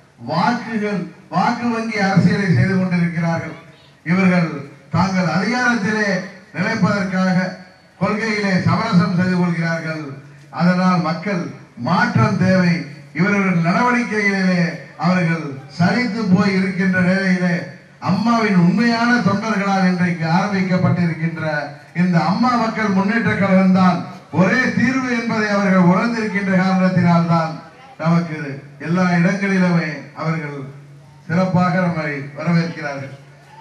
வாக்கு வங்கி அரசியலை செய்து கொண்டிருக்கிறார்கள். இவர்கள் தாங்கள் அதிகாரத்திலே நிலைப்பதற்காக கொள்கையிலே சமரசம் செய்து கொள்கிறார்கள். அதனால் மக்கள் மாற்றம் தேவை. இவர்கள் நடவடிக்கைகளிலே அவர்கள் சலித்து போய் இருக்கின்ற நிலையிலே அம்மாவின் உண்மையான தொண்டர்களால் இன்றைக்கு ஆரம்பிக்கப்பட்டிருக்கின்ற இந்த அம்மா மக்கள் முன்னேற்ற கழகம் தான் ஒரே தீர்வு என்பதை அவர்கள் உணர்ந்திருக்கின்ற காரணத்தினால்தான் நமக்கு எல்லா இடங்களிலுமே அவர்கள் சிறப்பாக நம்மை வரவேற்கிறார்கள்.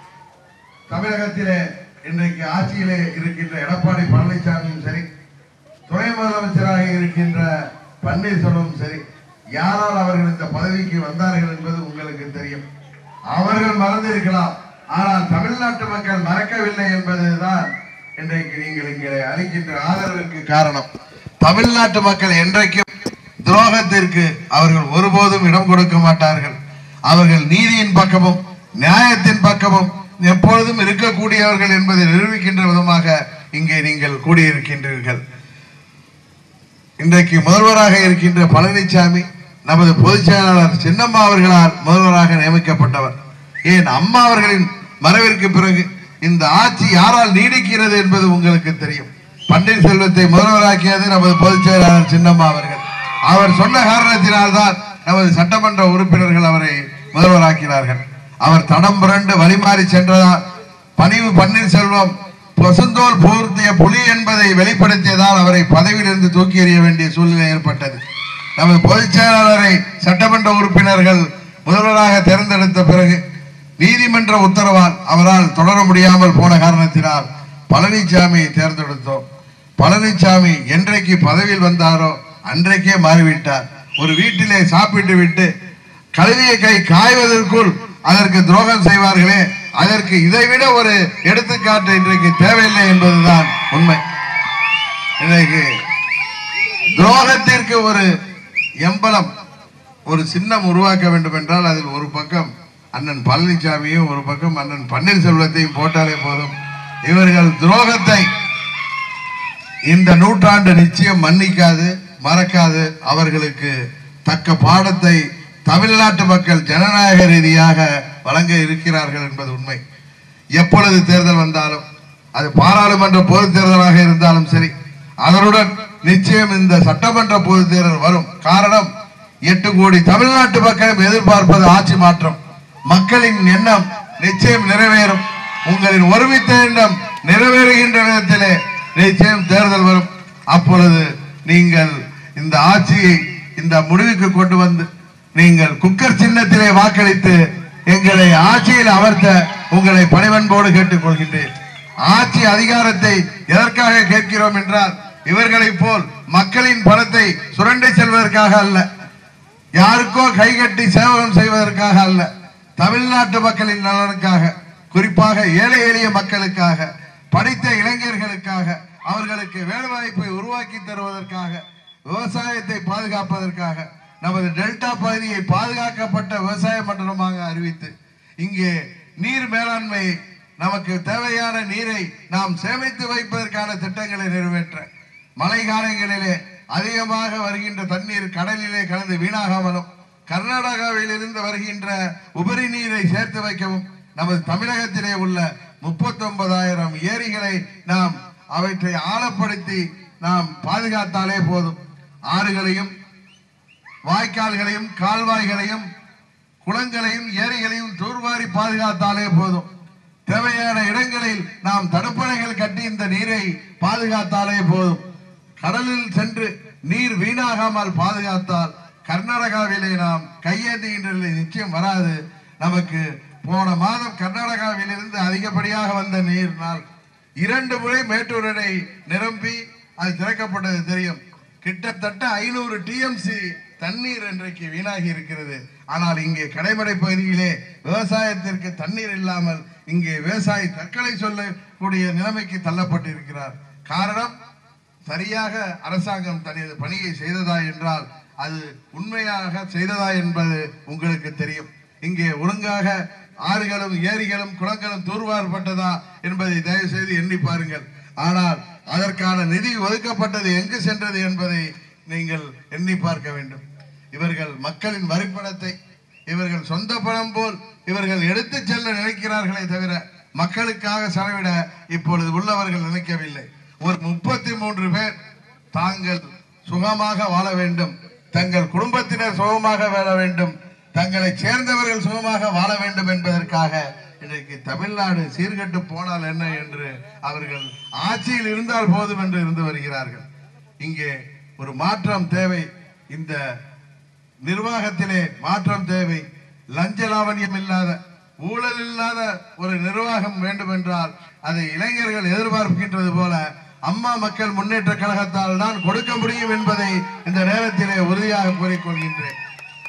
தமிழகத்திலே இன்றைக்கு ஆட்சியிலே இருக்கின்ற எடப்பாடி பழனிசாமியும் சரி, துணை முதலமைச்சராக இருக்கின்ற பன்னீர்செல்வமும் சரி, யாரால் அவர்கள் இந்த பதவிக்கு வந்தார்கள் என்பது உங்களுக்கு தெரியும். அவர்கள் மறந்திருக்கலாம், ஆனால் தமிழ்நாட்டு மக்கள் மறக்கவில்லை என்பதுதான் இன்றைக்கு நீங்கள் இங்கே அளிக்கின்ற ஆதரவிற்கு காரணம். தமிழ்நாட்டு மக்கள் என்றைக்கும் துரோகத்திற்கு அவர்கள் ஒருபோதும் இடம் கொடுக்க மாட்டார்கள். அவர்கள் நீதியின் பக்கமும் நியாயத்தின் பக்கமும் எப்பொழுதும் இருக்கக்கூடியவர்கள் என்பதை நிரூபிக்கின்ற விதமாக இங்கே நீங்கள் கூடியிருக்கின்றீர்கள். இன்றைக்கு முதல்வராக இருக்கின்ற பழனிசாமி நமது பொதுச் செயலாளர் சின்னம்மா அவர்களால் முதல்வராக நியமிக்கப்பட்டவர். ஏன் அம்மா அவர்களின் மறைவிற்கு பிறகு இந்த ஆட்சி யாரால் நீடிக்கிறது என்பது உங்களுக்கு தெரியும். பன்னீர்செல்வத்தை முதல்வராக்கியது நமது பொதுச் செயலாளர் சின்னம்மா அவர்கள். அவர் சொன்ன காரணத்தினால்தான் நமது சட்டமன்ற உறுப்பினர்கள் அவரை முதல்வராக்கினார்கள். அவர் தடம் புரண்டு வழிமாறி சென்றதால் பணிவு பன்னீர்செல்வம் பசுந்தோல் பூர்த்திய புலி என்பதை வெளிப்படுத்தியதால் அவரை பதவியிலிருந்து தூக்கி எறிய வேண்டிய சூழ்நிலை ஏற்பட்டது. நமது பொதுச் செயலாளரை சட்டமன்ற உறுப்பினர்கள் முதல்வராக தேர்ந்தெடுத்த பிறகு நீதிமன்ற உத்தரவால் அவரால் தொடர முடியாமல் போன காரணத்தினால் பழனிசாமியை தேர்ந்தெடுத்தோம். பழனிசாமி என்றைக்கு பதவியில் வந்தாரோ அன்றைக்கே மாறிவிட்டார். ஒரு வீட்டிலே சாப்பிட்டு விட்டு கழுவிய கை காய்வதற்குள் அதற்கு துரோகம் செய்வார்களே, அதற்கு இதைவிட ஒரு எடுத்துக்காட்டு இன்றைக்கு தேவையில்லை என்பதுதான் உண்மை. இன்றைக்கு துரோகத்திற்கு ஒரு எம்பலம், ஒரு சின்னம் உருவாக்க வேண்டும் என்றால் அதில் ஒரு பக்கம் அண்ணன் பழனிசாமியும் ஒரு பக்கம் அண்ணன் பன்னீர்செல்வத்தையும் போட்டாலே போதும். இவர்கள் துரோகத்தை இந்த நூற்றாண்டு நிச்சயம் மன்னிக்காது, மறக்காது. அவர்களுக்கு தக்க பாடத்தை தமிழ்நாட்டு மக்கள் ஜனநாயக ரீதியாக வழங்க இருக்கிறார்கள் என்பது உண்மை. எப்பொழுது தேர்தல் வந்தாலும், அது பாராளுமன்ற பொதுத் தேர்தலாக இருந்தாலும் சரி, அதனுடன் நிச்சயம் இந்த சட்டமன்ற பொதுத் தேர்தல் வரும். காரணம், 8 கோடி தமிழ்நாட்டு மக்களும் எதிர்பார்ப்பது ஆட்சி மாற்றம். மக்களின் எண்ணம் நிச்சயம் நிறைவேறும். உங்களின் ஒருமித்த எண்ணம் நிறைவேறுகின்ற விதத்திலே நிச்சயம் தேர்தல் வரும். அப்பொழுது நீங்கள் இந்த ஆட்சியை இந்த முடிவுக்கு கொண்டு வந்து நீங்கள் குக்கர் சின்னத்திலே வாக்களித்து எங்களை ஆட்சியில் அமர்த்த உங்களை பணிவன்போடு கேட்டுக் கொள்கின்றேன். ஆட்சி அதிகாரத்தை எதற்காக கேட்கிறோம் என்றால், இவர்களைப் போல் மக்களின் பணத்தை சுரண்டி செல்வதற்காக அல்ல, யாருக்கோ கைகட்டி சேவகம் செய்வதற்காக அல்ல, தமிழ்நாட்டு மக்களின் நலனுக்காக, குறிப்பாக ஏழை எளிய மக்களுக்காக, படித்த இளைஞர்களுக்காக, அவர்களுக்கு வேலைவாய்ப்பை உருவாக்கி தருவதற்காக, விவசாயத்தை பாதுகாப்பதற்காக, நமது டெல்டா பகுதியை பாதுகாக்கப்பட்ட விவசாய மண்டலமாக அறிவித்து இங்கே நீர் மேலாண்மை, நமக்கு தேவையான நீரை நாம் சேமித்து வைப்பதற்கான திட்டங்களை நிறைவேற்ற, மழை காலங்களிலே அதிகமாக வருகின்ற தண்ணீர் கடலிலே கலந்து வீணாகாமலும், கர்நாடகாவில் இருந்து வருகின்ற உபரி நீரை சேர்த்து வைக்கவும், நமது தமிழகத்திலே உள்ள 39,000 ஏரிகளை நாம் அவற்றை ஆழப்படுத்தி நாம் பாதுகாத்தாலே போதும். ஆறுகளையும் வாய்க்கால்களையும் கால்வாய்களையும் குளங்களையும் ஏரிகளையும் தூர்வாரி பாதுகாத்தாலே போதும். தேவையான இடங்களில் நாம் தடுப்பணைகள் கட்டி இந்த நீரை பாதுகாத்தாலே போதும். கடலில் சென்று நீர் வீணாகாமல் பாதுகாத்தால் கர்நாடகாவிலே நாம் கையேந்துகின்ற நிச்சயம் வராது. நமக்கு போன மாதம் கர்நாடகாவில் இருந்து அதிகப்படியாக வந்த நீரினால் 2 முறை மேட்டூர் அணை நிரம்பி அது திறக்கப்பட்டது தெரியும். கிட்டத்தட்ட 500 TMC தண்ணீர் இன்றைக்கு வீணாகி இருக்கிறது. ஆனால் இங்கே கடைமடை பகுதியிலே விவசாயத்திற்கு தண்ணீர் இல்லாமல் இங்கே விவசாயி தற்கொலை சொல்லக்கூடிய நிலைமைக்கு தள்ளப்பட்டிருக்கிறார். காரணம், சரியாக அரசாங்கம் தனது பணியை செய்ததா என்றால் அது உண்மையாக செய்ததா என்பது உங்களுக்கு தெரியும். இங்கே ஒழுங்காக ஆறுகளும் ஏரிகளும் குளங்களும் தூர்வாரப்பட்டதா என்பதை தயவு செய்து எண்ணி பாருங்கள். ஆனால் அதற்கான நிதி ஒதுக்கப்பட்டது எங்கு சென்றது என்பதை நீங்கள் எண்ணி பார்க்க வேண்டும். இவர்கள் மக்களின் வரிப்பணத்தை இவர்கள் சொந்த பணம் போல் இவர்கள் எடுத்து செல்ல நினைக்கிறார்களே தவிர மக்களுக்காக செலவிட இப்பொழுது உள்ளவர்கள் நினைக்கவில்லை. ஒரு 33 பேர் தாங்கள் சுகமாக வாழ வேண்டும், தங்கள் குடும்பத்தினர் சுகமாக வாழ வேண்டும், தங்களை சேர்ந்தவர்கள் சுகமாக வாழ வேண்டும் என்பதற்காக இன்றைக்கு தமிழ்நாடு சீர்கட்டு போனால் என்ன என்று அவர்கள் ஆட்சியில் இருந்தால் போதும் என்று இருந்து வருகிறார்கள். இங்கே ஒரு மாற்றம் தேவை. இந்த நிர்வாகத்திலே மாற்றம் தேவை. லஞ்ச லாவண்யம் இல்லாத, ஊழல் இல்லாத ஒரு நிர்வாகம் வேண்டும் என்றால் அதை இளைஞர்கள் எதிர்பார்க்கின்றது போல அம்மா மக்கள் முன்னேற்ற கழகத்தால் தான் கொடுக்க முடியும் என்பதை இந்த நேரத்திலே உறுதியாக கூறிக்கொள்கின்றேன்.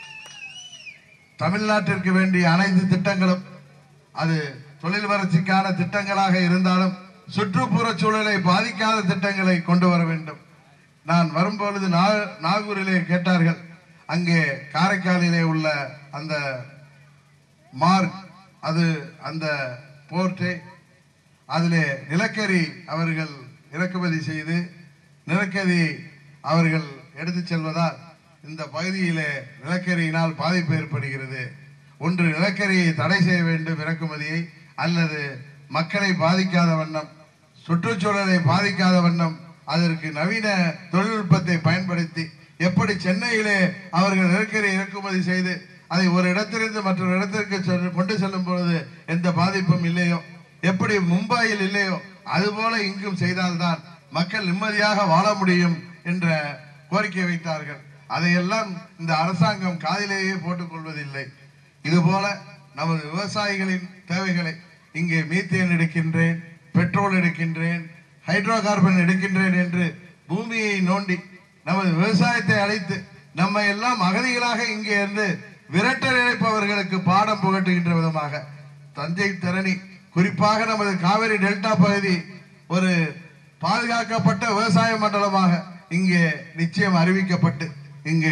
தமிழ்நாட்டிற்கு வேண்டிய அனைத்து திட்டங்களும், அது தொழில் வளர்ச்சிக்கான திட்டங்களாக இருந்தாலும் சுற்றுப்புற சூழலை பாதிக்காத திட்டங்களை கொண்டு வர வேண்டும். நான் வரும்பொழுது நாகூரிலே கேட்டார்கள், அங்கே காரைக்காலிலே உள்ள அந்த மார்க் அது அந்த போர்ட்டை அதிலே நிலக்கரி அவர்கள் இறக்குமதி செய்து நிலக்கரி அவர்கள் எடுத்து செல்வதால் இந்த பகுதியிலே நிலக்கரியினால் பாதிப்பு ஏற்படுகிறது. ஒன்று நிலக்கரியை தடை செய்ய வேண்டும் இறக்குமதியை, அல்லது மக்களை பாதிக்காத வண்ணம் சுற்றுச்சூழலை பாதிக்காத வண்ணம் அதற்கு நவீன தொழில்நுட்பத்தை பயன்படுத்தி எப்படி சென்னையிலே அவர்கள் நிலக்கரி இறக்குமதி செய்து அதை ஒரு இடத்திலிருந்து மற்றொரு இடத்திற்கு கொண்டு செல்லும் பொழுது எந்த பாதிப்பும் இல்லையோ, எப்படி மும்பையில் இல்லையோ அதுபோல இங்கும் செய்தால்தான் மக்கள் நிம்மதியாக வாழ முடியும் என்ற கோரிக்கை வைத்தார்கள். அதையெல்லாம் இந்த அரசாங்கம் காதிலேயே போட்டுக் கொள்வதில்லை. இதுபோல நமது விவசாயிகளின் தேவைகளை இங்கே மீத்தேன் எடுக்கின்றேன், பெட்ரோல் எடுக்கின்றேன், ஹைட்ரோ கார்பன் எடுக்கின்றேன் என்று பூமியை நோண்டி நமது விவசாயத்தை அழைத்து நம்மை எல்லாம் அகதிகளாக இங்கே இருந்து விரட்ட நினைப்பவர்களுக்கு பாடம் புகட்டுகின்ற விதமாக தஞ்சை தரணி, குறிப்பாக நமது காவிரி டெல்டா பகுதி ஒரு பாதுகாக்கப்பட்ட விவசாய மண்டலமாக இங்கே நிச்சயம் அறிவிக்கப்பட்டு இங்கே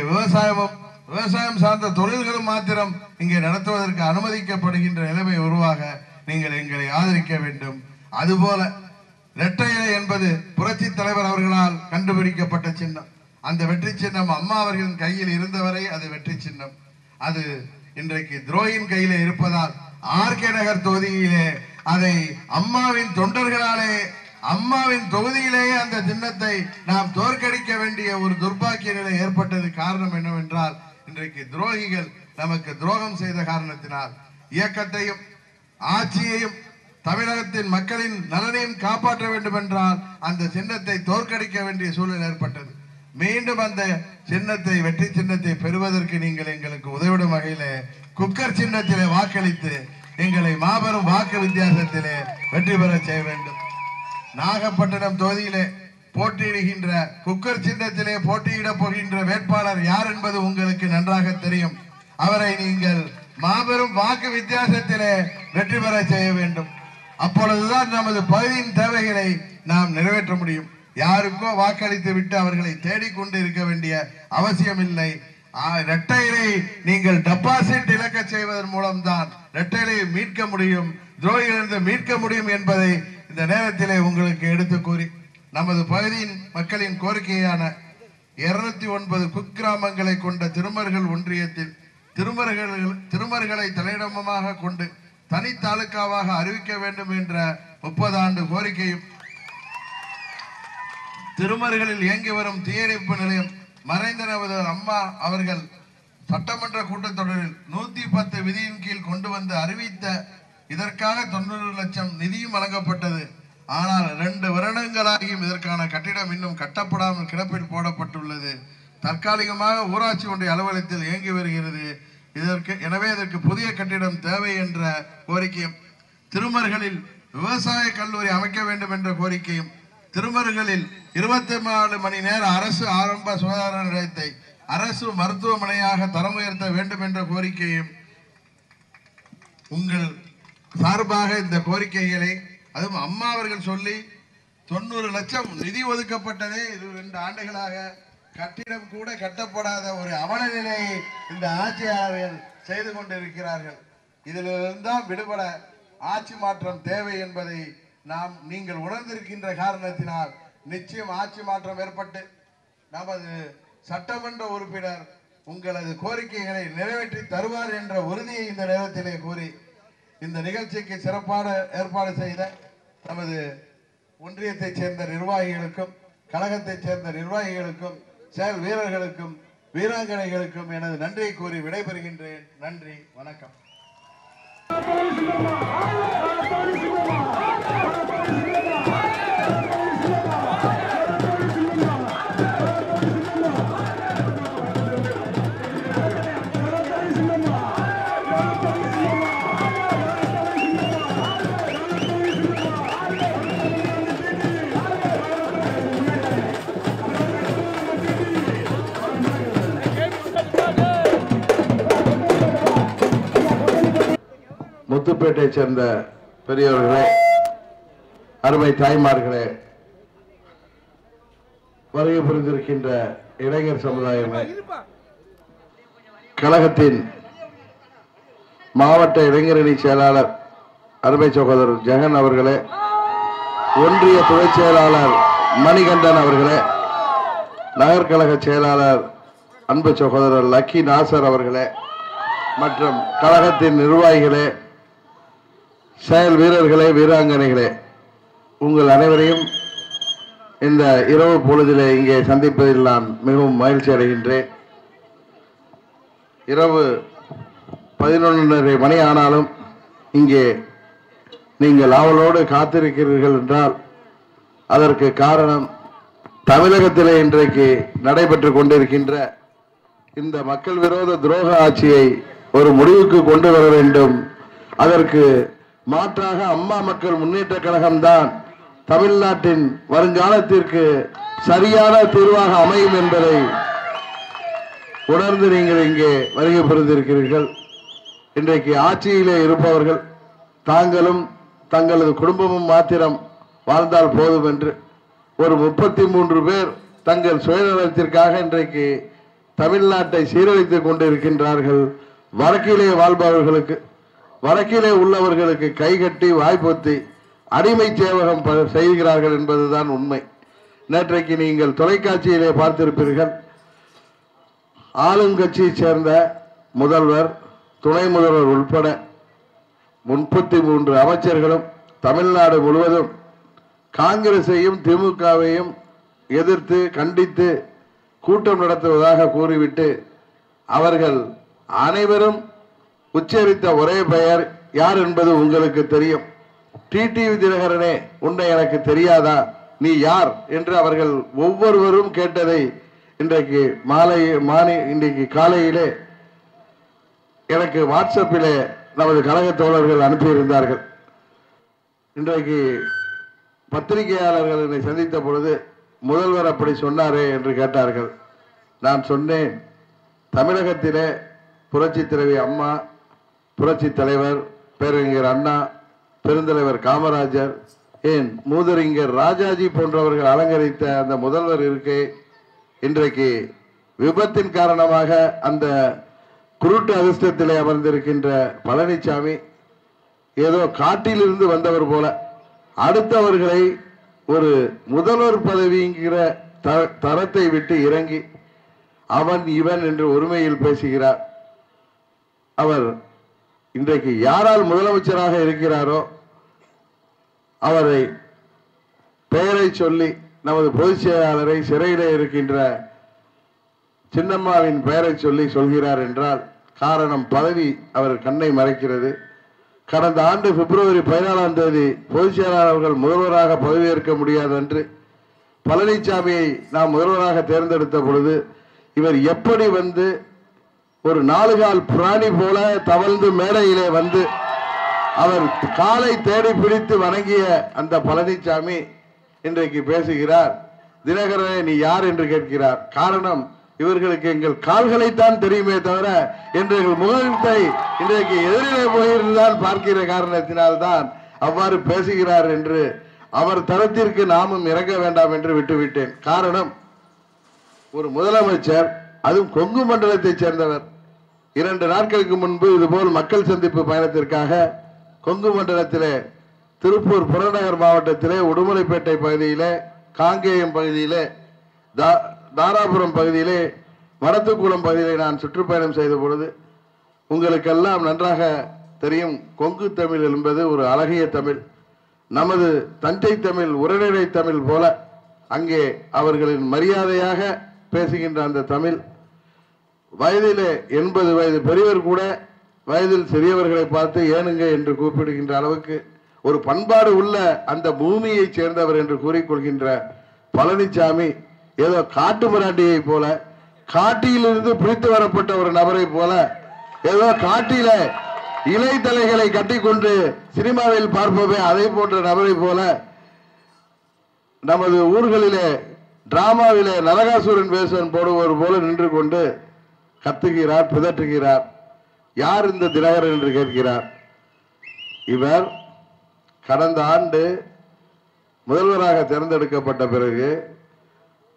விவசாயம் சார்ந்த தொழில்களும் மாத்திரம் இங்கே நடத்துவதற்கு அனுமதிக்கப்படுகின்ற நிலைமை உருவாக நீங்கள் எங்களை ஆதரிக்க வேண்டும். அதுபோல இரட்டை இலை என்பது புரட்சி தலைவர் அவர்களால் கண்டுபிடிக்கப்பட்ட சின்னம். அந்த வெற்றி சின்னம் அம்மா அவர்களின் கையில் இருந்தவரை அது வெற்றி சின்னம். அது இன்றைக்கு துரோகியின் கையில இருப்பதால் ஆர்கே நகர் தொகுதியிலே அதை அம்மாவின் தொண்டர்களாலே அம்மாவின் தொகுதியிலேயே அந்த சின்னத்தை நாம் தோற்கடிக்க வேண்டிய ஒரு துர்பாக்கிய நிலை ஏற்பட்டது. காரணம் என்னவென்றால் இன்றைக்கு துரோகிகள் நமக்கு துரோகம் செய்த காரணத்தினால் இயக்கத்தையும் ஆட்சியையும் தமிழகத்தின் மக்களின் நலனையும் காப்பாற்ற வேண்டும் என்றால் அந்த சின்னத்தை தோற்கடிக்க வேண்டிய சூழல் ஏற்பட்டது. மீண்டும் அந்த சின்னத்தை வெற்றி சின்னத்தை பெறுவதற்கு நீங்கள் எங்களுக்கு உதவிடும் வகையிலே குக்கர் சின்னத்திலே வாக்களித்து எங்களை மாபெரும் வாக்கு வித்தியாசத்திலே வெற்றி பெற செய்ய வேண்டும். நாகப்பட்டினம் தொகுதியிலே போட்டியிடுகின்ற குக்கர் சின்னத்திலே போட்டியிட போகின்ற வேட்பாளர் யார் என்பது உங்களுக்கு நன்றாக தெரியும். அவரை நீங்கள் மாபெரும் வாக்கு வித்தியாசத்திலே வெற்றி பெற செய்ய வேண்டும். அப்பொழுதுதான் நமது பகுதியின் தேவைகளை நாம் நிறைவேற்ற முடியும். யாருக்கோ வாக்களித்து விட்டு அவர்களை தேடிக்கொண்டு இருக்க வேண்டிய அவசியம் இல்லை. இரட்டையிலை நீங்கள் டெபாசிட் இழக்க செய்வதன் மூலம்தான் இரட்டையிலை மீட்க முடியும், துரோகிகளிலிருந்து மீட்க முடியும் என்பதை இந்த நேரத்திலே உங்களுக்கு எடுத்து கூறி நமது பகுதியின் மக்களின் கோரிக்கையான 209 குக்கிராமங்களை கொண்ட திருமருகல் ஒன்றியத்தில் திருமருகலை தலையிடமாக கொண்டு தனி தாலுக்காவாக அறிவிக்க வேண்டும் என்ற 30 ஆண்டு கோரிக்கையும், திருமருகலில் இயங்கி வரும் தீயணைப்பு நிலையம் மறைந்த நமது அம்மா அவர்கள் சட்டமன்ற கூட்டத்தொடரில் 110 விதியின் கீழ் கொண்டு வந்து அறிவித்த இதற்காக 90 லட்சம் நிதியும் வழங்கப்பட்டது. ஆனால் 2 வருடங்களாகியும் இதற்கான கட்டிடம் இன்னும் கட்டப்படாமல் கிடப்பில் போடப்பட்டுள்ளது. தற்காலிகமாக ஊராட்சி ஒன்றிய அலுவலகத்தில் இயங்கி வருகிறது. எனவே இதற்கு புதிய கட்டிடம் தேவை என்ற கோரிக்கையும், திருமருகலில் விவசாய கல்லூரி அமைக்க வேண்டும் என்ற கோரிக்கையும், திருமருகலில் 24 மணி நேர அரசு ஆரம்ப சுகாதார நிலையத்தை அரசு மருத்துவமனையாக தரம் உயர்த்த வேண்டும் என்ற கோரிக்கையும் உங்கள் சார்பாக இந்த கோரிக்கைகளை, அதுவும் அம்மா அவர்கள் சொல்லி 90 லட்சம் நிதி ஒதுக்கப்பட்டதே இது 2 ஆண்டுகளாக கட்டிடம் கூட கட்டப்படாத ஒரு அவல நிலையை இந்த ஆட்சியாளர்கள் செய்து கொண்டிருக்கிறார்கள். இதிலிருந்தான் விடுபட ஆட்சி மாற்றம் தேவை என்பதை நீங்கள் உணர்ந்திருக்கின்ற காரணத்தினால் நிச்சயம் ஆட்சி மாற்றம் ஏற்பட்டு நமது சட்டமன்ற உறுப்பினர் உங்களது கோரிக்கைகளை நிறைவேற்றி தருவார் என்ற உறுதியை இந்த நேரத்திலே கூறி இந்த நிகழ்ச்சிக்கு சிறப்பான ஏற்பாடு செய்த நமது ஒன்றியத்தைச் சேர்ந்த நிர்வாகிகளுக்கும் கழகத்தைச் சேர்ந்த நிர்வாகிகளுக்கும் செயல் வீரர்களுக்கும் வீராங்கனைகளுக்கும் எனது நன்றியை கூறி விடைபெறுகின்றேன். நன்றி, வணக்கம். முத்துப்பேட்டை சேர்ந்த பெரியவர்களே, அருமை தாய்மார்களே, வருகை புரிந்திருக்கின்ற இளைஞர் சமுதாயமே, கழகத்தின் மாவட்ட இளைஞரணி செயலாளர் அருமை சகோதரர் ஜெகன் அவர்களே, ஒன்றிய துணை செயலாளர் மணிகண்டன் அவர்களே, நகர்கழக செயலாளர் அன்பு சகோதரர் லக்கி நாசர் அவர்களே, மற்றும் கழகத்தின் நிர்வாகிகளே, செயல் வீரர்களே, வீராங்கனைகளே, உங்கள் அனைவரையும் இந்த இரவு பொழுதிலே இங்கே சந்திப்பதில் நான் மிகவும் மகிழ்ச்சி அடைகின்றேன். இரவு 11:30 மணி ஆனாலும் இங்கே நீங்கள் ஆவலோடு காத்திருக்கிறீர்கள் என்றால் அதற்கு காரணம் தமிழகத்திலே இன்றைக்கு நடைபெற்றுக் கொண்டிருக்கின்ற இந்த மக்கள் விரோத துரோக ஆட்சியை ஒரு முடிவுக்கு கொண்டு வர வேண்டும். அதற்கு மாற்றாக அம்மா மக்கள் முன்னேற்ற கழகம்தான் தமிழ்நாட்டின் வருங்காலத்திற்கு சரியான தீர்வாக அமையும் என்பதை உணர்ந்து நீங்கள் இங்கே வருகை புரிந்திருக்கிறீர்கள். இன்றைக்கு ஆட்சியிலே இருப்பவர்கள் தாங்களும் தங்களது குடும்பமும் மாத்திரம் வாழ்ந்தால் போதும் என்று ஒரு 33 பேர் தங்கள் சுயநலத்திற்காக இன்றைக்கு தமிழ்நாட்டை சீரழித்துக் கொண்டிருக்கின்றார்கள். வடக்கிலே வாழ்பவர்களுக்கு, வடக்கிலே உள்ளவர்களுக்கு கைகட்டி வாய்ப்பொத்தி அடிமை சேவகம் செய்கிறார்கள் என்பதுதான் உண்மை. நேற்றைக்கு நீங்கள் தொலைக்காட்சியிலே பார்த்திருப்பீர்கள். ஆளுங்கட்சியைச் சேர்ந்த முதல்வர், துணை முதல்வர் உட்பட 33 அமைச்சர்களும் தமிழ்நாடு முழுவதும் காங்கிரஸையும் திமுகவையும் எதிர்த்து கண்டித்து கூட்டம் நடத்துவதாக கூறிவிட்டு அவர்கள் அனைவரும் உச்சரித்த ஒரே பெயர் யார் என்பது உங்களுக்கு தெரியும். டிடிவி தினகரனே, உன்னை எனக்கு தெரியாதா, நீ யார் என்று அவர்கள் ஒவ்வொருவரும் கேட்டதை இன்றைக்கு இன்றைக்கு காலையிலே எனக்கு வாட்ஸ்அப்பிலே நமது கழக தோழர்கள் அனுப்பியிருந்தார்கள். இன்றைக்கு பத்திரிகையாளர்கள் என்னை சந்தித்த பொழுது முதல்வர் அப்படி சொன்னாரே என்று கேட்டார்கள். நான் சொன்னேன், தமிழகத்திலே புரட்சி தலைவி அம்மா, புரட்சி தலைவர் பேரறிஞர் அண்ணா, பெருந்தலைவர் காமராஜர், ஏன் மூதறிஞர் ராஜாஜி போன்றவர்கள் அலங்கரித்த அந்த முதல்வர் இருக்கே, இன்றைக்கு விபத்தின் காரணமாக அந்த குருட்டு அதிர்ஷ்டத்திலே அமர்ந்திருக்கின்ற பழனிசாமி ஏதோ காட்டிலிருந்து வந்தவர் போல அடுத்தவர்களை ஒரு முதல்வர் பதவிங்கிற தரத்தை விட்டு இறங்கி அவன் இவன் என்று ஒருமையில் பேசுகிறார். அவர் இன்றைக்கு யாரால் முதலமைச்சராக இருக்கிறாரோ அவரை பெயரை சொல்லி நமது பொதுச் செயலாளரை சிறையிலே இருக்கின்ற சின்னம்மாவின் பெயரை சொல்லி சொல்கிறார் என்றால் காரணம் பதவி அவர் கண்ணை மறைக்கிறது. கடந்த ஆண்டு பிப்ரவரி 14ஆம் தேதி பொதுச் செயலாளர் அவர்கள் முதல்வராக பதவியேற்க முடியாது என்று பழனிசாமியை நாம் முதல்வராக தேர்ந்தெடுத்த பொழுது இவர் எப்படி வந்து ஒரு 4 கால் பிராணி போல தவழ்ந்து மேடையிலே வந்து அவர் காலை தேடி பிடித்து வணங்கிய அந்த பழனிசாமி இன்றைக்கு பேசுகிறார். தினகரனே நீ யார் என்று கேட்கிறார். காரணம், இவர்களுக்கு எங்கள் கால்களைத்தான் தெரியுமே தவிர எங்கள் முகத்தை இன்றைக்கு எதிரிலே போயிருந்தான் பார்க்கிற காரணத்தினால்தான் அவ்வாறு பேசுகிறார் என்று அவர் தரத்திற்கு நாமும் இறங்க வேண்டாம் என்று விட்டுவிட்டேன். காரணம், ஒரு முதலமைச்சர், அதுவும் கொங்கு மண்டலத்தை சேர்ந்தவர், 2 நாட்களுக்கு முன்பு இதுபோல் மக்கள் சந்திப்பு பயணத்திற்காக கொங்கு மண்டலத்திலே திருப்பூர் புறநகர் மாவட்டத்திலே உடுமலைப்பேட்டை பகுதியிலே, காங்கேயம் பகுதியிலே, தாராபுரம் பகுதியிலே, மடத்துக்குளம் பகுதியிலே நான் சுற்றுப்பயணம் செய்த பொழுது உங்களுக்கெல்லாம் நன்றாக தெரியும், கொங்கு தமிழ் என்பது ஒரு அழகிய தமிழ். நமது தஞ்சை தமிழ் உரைநடை தமிழ் போல அங்கே அவர்களின் மரியாதையாக பேசுகின்ற அந்த தமிழ் வயதிலே 80 வயது பெரியவர் கூட வயதில் சிறியவர்களை பார்த்து ஏனுங்க என்று கூப்பிடுகின்ற அளவுக்கு ஒரு பண்பாடு உள்ள அந்த பூமியை சேர்ந்தவர் என்று கூறிக்கொள்கின்ற பழனிசாமி ஏதோ காட்டு மிராண்டியை போல, காட்டியிலிருந்து பிடித்து வரப்பட்ட ஒரு நபரை போல, ஏதோ காட்டில இலைத்தலைகளை கட்டிக்கொண்டு சினிமாவில் பார்ப்பவே அதை போன்ற நபரை போல நமது ஊர்களிலே டிராமாவிலே நரகாசுரன் வேஷம் போடுவர் போல நின்று கொண்டு கத்துகிறார், பிதற்றுகிறார். யார் இந்த தினகரன் என்று கேட்கிறார். இவர் கடந்த ஆண்டு முதல்வராக தேர்ந்தெடுக்கப்பட்ட பிறகு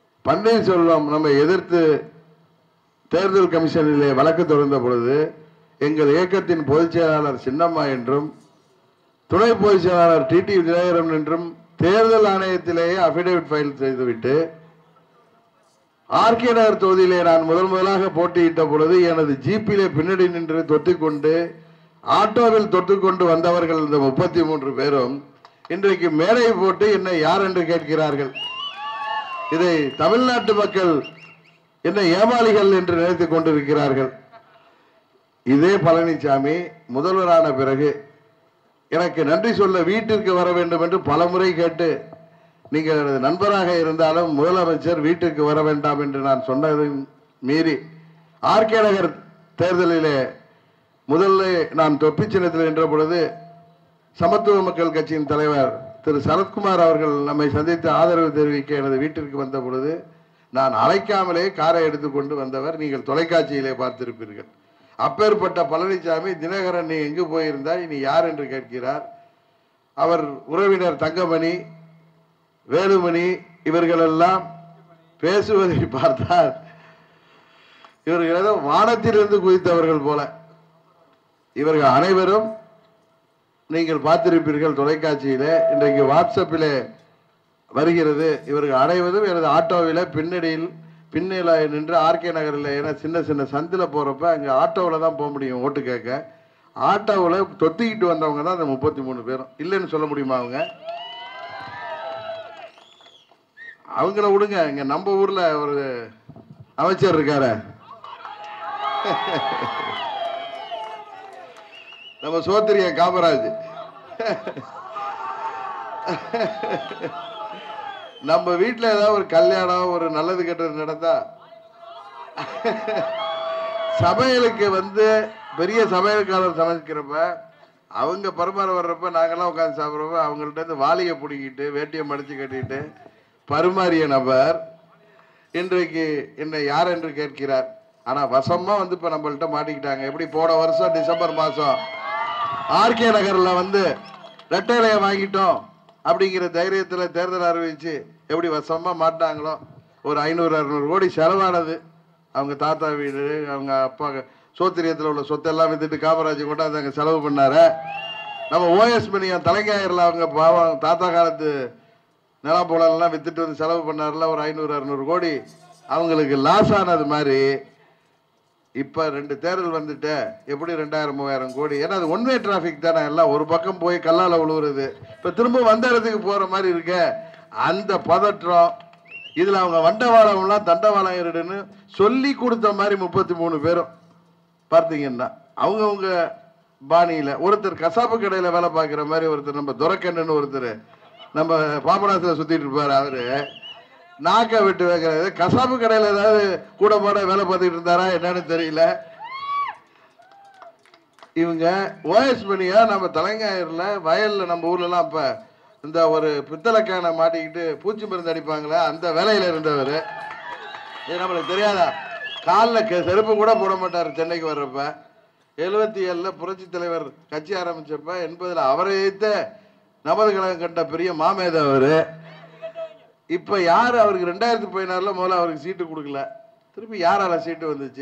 பன்னீர்செல்வம் நம்மை எதிர்த்து தேர்தல் கமிஷனிலே வழக்கு தொடர்ந்த பொழுது எங்கள் இயக்கத்தின் பொதுச் செயலாளர் சின்னம்மா என்றும் துணை பொதுச் செயலாளர் டிடி விஜயகரன் என்றும் தேர்தல் ஆணையத்திலேயே அபிடேவிட் ஃபைல் செய்துவிட்டு ஆர்கே நகர் தொகுதியிலே நான் முதலாக போட்டியிட்ட பொழுது எனது ஜீப்பிலே பின்னாடி நின்று தொத்திக்கொண்டு ஆட்டோவில் தொட்டுக்கொண்டு வந்தவர்கள் இந்த 33 பேரும் இன்றைக்கு மேடை போட்டு என்னை யார் என்று கேட்கிறார்கள். இதை தமிழ்நாட்டு மக்கள் என்ன ஏமாளிகள் என்று நினைத்துக் கொண்டிருக்கிறார்கள். இதே பழனிசாமி முதல்வரான பிறகு எனக்கு நன்றி சொல்ல வீட்டிற்கு வர வேண்டும் என்று பலமுறை கேட்டு, நீங்கள் எனது நண்பராக இருந்தாலும் முதலமைச்சர் வீட்டுக்கு வர வேண்டாம் என்று நான் சொன்னதையும் மீறி ஆர்கே நகர் தேர்தலிலே முதல்ல நான் தொப்பி சின்னத்தில் நின்ற பொழுது சமத்துவ மக்கள் கட்சியின் தலைவர் திரு சரத்குமார் அவர்கள் நம்மை சந்தித்து ஆதரவு தெரிவிக்க எனது வீட்டிற்கு வந்த பொழுது நான் அழைக்காமலே காரை எடுத்துக்கொண்டு வந்தவர் நீங்கள் தொலைக்காட்சியிலே பார்த்திருப்பீர்கள். அப்பேற்பட்ட பழனிசாமி தினகரன் நீ எங்கு போயிருந்தாய், நீ யார் என்று கேட்கிறார். அவர் உறவினர் தங்கமணி, வேலுமணி இவர்களெல்லாம் பேசுவதை பார்த்தால் இவர்கள் ஏதோ வானத்திலிருந்து குதித்தவர்கள் போல. இவர்கள் அனைவரும் நீங்கள் பார்த்திருப்பீர்கள் தொலைக்காட்சியிலே, இன்றைக்கு வாட்ஸ்அப்பிலே வருகிறது. இவர்கள் அனைவரும் எனது ஆட்டோவில் பின்னில நின்று ஆர்கே நகரில், ஏன்னா சின்ன சின்ன சந்தில் போகிறப்ப அங்கே ஆட்டோவில் தான் போக முடியும் ஓட்டு கேட்க. ஆட்டோவில் தொத்திக்கிட்டு வந்தவங்க தான் அந்த 33 பேரும். இல்லைன்னு சொல்ல முடியுமா? அவங்கள விடுங்க. இங்கே நம்ம ஊரில் ஒரு அமைச்சர் இருக்காரு, நம்ம சோத்திரிய காமராஜ். நம்ம வீட்டில் ஏதாவது ஒரு கல்யாணம், ஒரு நல்லது கெட்டது நடந்தா சமையலுக்கு பெரிய சமையல்காரர் சமைக்கிறப்ப அவங்க பரிமாற வர்றப்ப நாங்கெல்லாம் உட்காந்து சாப்பிட்றப்ப அவங்கள்ட்ட இருந்து வாளியை பிடிக்கிட்டு வேட்டியை மடிச்சு கட்டிட்டு பரிமாறிய நபர் இன்றைக்கு என்னை யார் என்று கேட்கிறார். ஆனா வசமா இப்ப நம்மள்ட்ட மாட்டிக்கிட்டாங்க. எப்படி போன வருஷம் டிசம்பர் மாசம் ஆர்கே நகர்ல ரெட்டையிலைய வாங்கிட்டோம் அப்படிங்கிற தைரியத்துல தேர்தல் அறிவிச்சு எப்படி வசமா மாட்டாங்களோ, ஒரு 500-600 கோடி செலவானது. அவங்க தாத்தா வீடு, அவங்க அப்பா சோத்திரியத்தில் உள்ள சொத்தெல்லாம் வித்துட்டு காமராஜ் கொண்டாந்து அங்கே செலவு பண்ணார. நம்ம ஓஎஸ் மணியன் தலைஞாயிறில் அவங்க பாவம் தாத்தா காலத்து நிலம் போலெல்லாம் வித்துட்டு செலவு பண்ணார்ல, ஒரு 500-600 கோடி அவங்களுக்கு லாஸ் ஆனது மாதிரி. இப்ப 2 தேர்தல் வந்துட்டு எப்படி 2000-3000 கோடி, ஏன்னா அது ஒன்வே டிராபிக் தானே, எல்லாம் ஒரு பக்கம் போய் கல்லால விழுவுறது. இப்ப திரும்ப வந்த இடத்துக்கு போற மாதிரி இருக்க அந்த பதற்றம். இதுல அவங்க வண்டவாளம்லாம் தண்டவாளம் ஏறிடுன்னு சொல்லி கொடுத்த மாதிரி 33 பேரும் பார்த்தீங்கன்னா அவங்கவுங்க பாணியில. ஒருத்தர் கசாப்பு கடையில வேலை பார்க்கிற மாதிரி, ஒருத்தர் நம்ம துரைக்கண்ணன்னு ஒருத்தர் நம்ம பாபநாசத்துல சுத்திட்டு இருப்பாரு, அவரு நாக்க விட்டு வைக்கிறது. கசாப்பு கடையில ஏதாவது கூட பாட வேலை பார்த்துட்டு இருந்தாரா என்னன்னு தெரியல. இவங்க ஓஎஸ் பண்ணியா நம்ம தலைஞாயிறுல வயல்ல நம்ம ஊர்ல எல்லாம் அப்ப இந்த ஒரு பித்தளை கேனை மாட்டிக்கிட்டு பூச்சி மருந்து அடிப்பாங்களே அந்த வேலையில இருந்தவர். இது நம்மளுக்கு தெரியாதா? காலில் செருப்பு கூட போட மாட்டார் சென்னைக்கு வர்றப்ப. 77 புரட்சி தலைவர் கட்சி ஆரம்பிச்சப்ப 80 அவரை வைத்த நமது கழகம் கண்ட பெரிய மாமேதை அவரு. இப்ப யாரு அவருக்கு 2016 முதல்ல அவருக்கு சீட்டு கொடுக்கல, திருப்பி யாரால சீட்டு வந்துச்சு?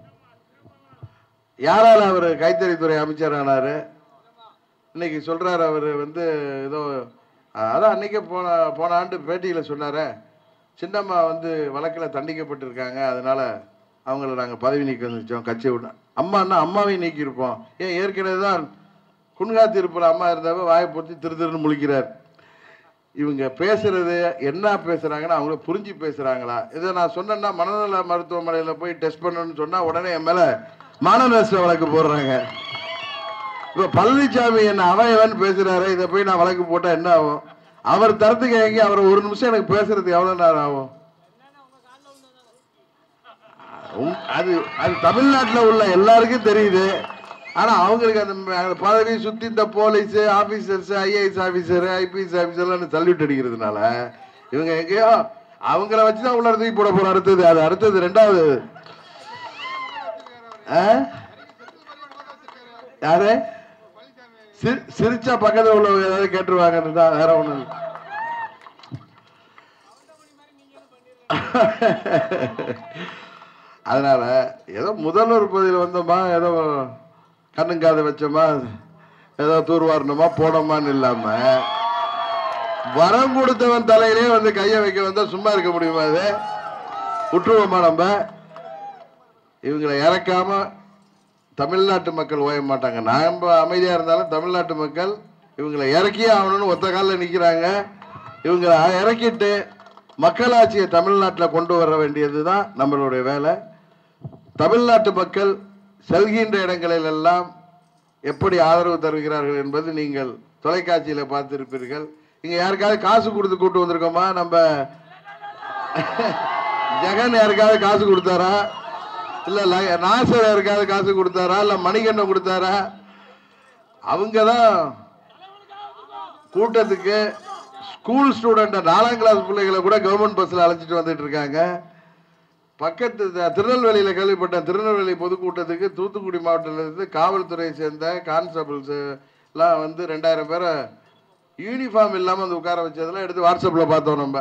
யாரால அவர் கைத்தறித்துறை அமைச்சர் ஆனாரு? இன்னைக்கு சொல்றாரு அவரு ஏதோ அதான் அன்னைக்கே போன ஆண்டு பேட்டியில சொன்னார, சின்னம்மா வழக்கில் தண்டிக்கப்பட்டிருக்காங்க, அதனால அவங்கள நாங்கள் பதவி நீக்க வந்துச்சோம் கட்சியை விட. அம்மான்னா அம்மாவையும் நீக்கியிருப்போம். ஏன் ஏற்கனவே தான் குன்காத்தி இருப்பில் அம்மா இருந்தவ வாயை பொத்தி திருன்னு முழிக்கிறார். இவங்க பேசுறது என்ன பேசுறாங்கன்னா அவங்கள புரிஞ்சு பேசுறாங்களா? இதை நான் சொன்னேன்னா மனநல மருத்துவமனையில் போய் டெஸ்ட் பண்ணணும்னு சொன்னா உடனே என் மேல மானநஷ்ட வழக்கு போடுறாங்க. இப்ப பழனிசாமி என்ன அவன் பேசுறாரு, இதை போய் நான் வழக்கு போட்டா என்ன ஆகும்? அவர் தரத்துக்கு எங்க அவர் ஒரு நிமிஷம் எனக்கு பேசுறதுக்கு எவ்வளவு நேரம் ஆகும்? அது அது தமிழ்நாட்டில் உள்ள எல்லாருக்கும் தெரியுது. ஆனா அவங்களுக்கு அந்த பதவி சுத்தி இந்த police officers, IAS officer, IPS officer தள்ளிட்டு அடிக்கிறதுனால இவங்க எங்கேயோ அவங்கள வச்சுதான் உள்ள தூக்கி போட போற. அடுத்தது அது அடுத்தது 2வது யாரு சிரிச்சா பக்கத்துல உள்ளவங்க ஏதாவது கேட்டுருவாங்கன்னு தான், வேற ஒண்ணு. அதனால ஏதோ முதல்வர் பதவியில் வந்தோமா, ஏதோ கண்ணுங்காத வச்சோமா ஏதோ தூர்வாரணுமா போனோமான்னு இல்லாம வரம் கொடுத்தவன் தலையிலே வந்து கையை வைக்க வந்தா சும்மா இருக்க முடியுமா? அது விட்டுருவோமா? நம்ம இவங்களை இறக்காம தமிழ்நாட்டு மக்கள் ஓய மாட்டாங்க. நாம அமைதியா இருந்தாலும் தமிழ்நாட்டு மக்கள் இவங்களை இறக்கியே ஆகணும்னு ஒத்த காலில் நிற்கிறாங்க. இவங்களை இறக்கிட்டு மக்களாட்சியை தமிழ்நாட்டில் கொண்டு வர வேண்டியதுதான் நம்மளுடைய வேலை. தமிழ்நாட்டு மக்கள் செல்கின்ற இடங்களில் எல்லாம் எப்படி ஆதரவு தருகிறார்கள் என்பது நீங்கள் தொலைக்காட்சியில் பார்த்திருப்பீர்கள். இங்க யாருக்காவது காசு கொடுத்து கூட்டு வந்திருக்கோமா? நம்ம ஜெகன் யாருக்காவது காசு கொடுத்தாரா? இல்ல நாசர் யாருக்காவது காசு கொடுத்தாரா? இல்ல மணிகண்டன் கொடுத்தாரா? அவங்கதான் கூட்டத்துக்கு ஸ்கூல் ஸ்டூடெண்ட் 4ஆம் கிளாஸ் பிள்ளைகளை கூட கவர்மெண்ட் பஸ்ல அழைச்சிட்டு வந்துட்டு இருக்காங்க. பக்கத்து திருநெல்வேலியில கேள்விப்பட்டேன். திருநெல்வேலி பொதுக்கூட்டத்துக்கு தூத்துக்குடி மாவட்டத்திலிருந்து காவல்துறையை சேர்ந்த கான்ஸ்டபிள்ஸ் எல்லாம் வந்து 2000 பேரை யூனிஃபார்ம் இல்லாம வந்து உட்கார வச்சதெல்லாம் எடுத்து வாட்ஸ்அப்ல பார்த்தோம். நம்ம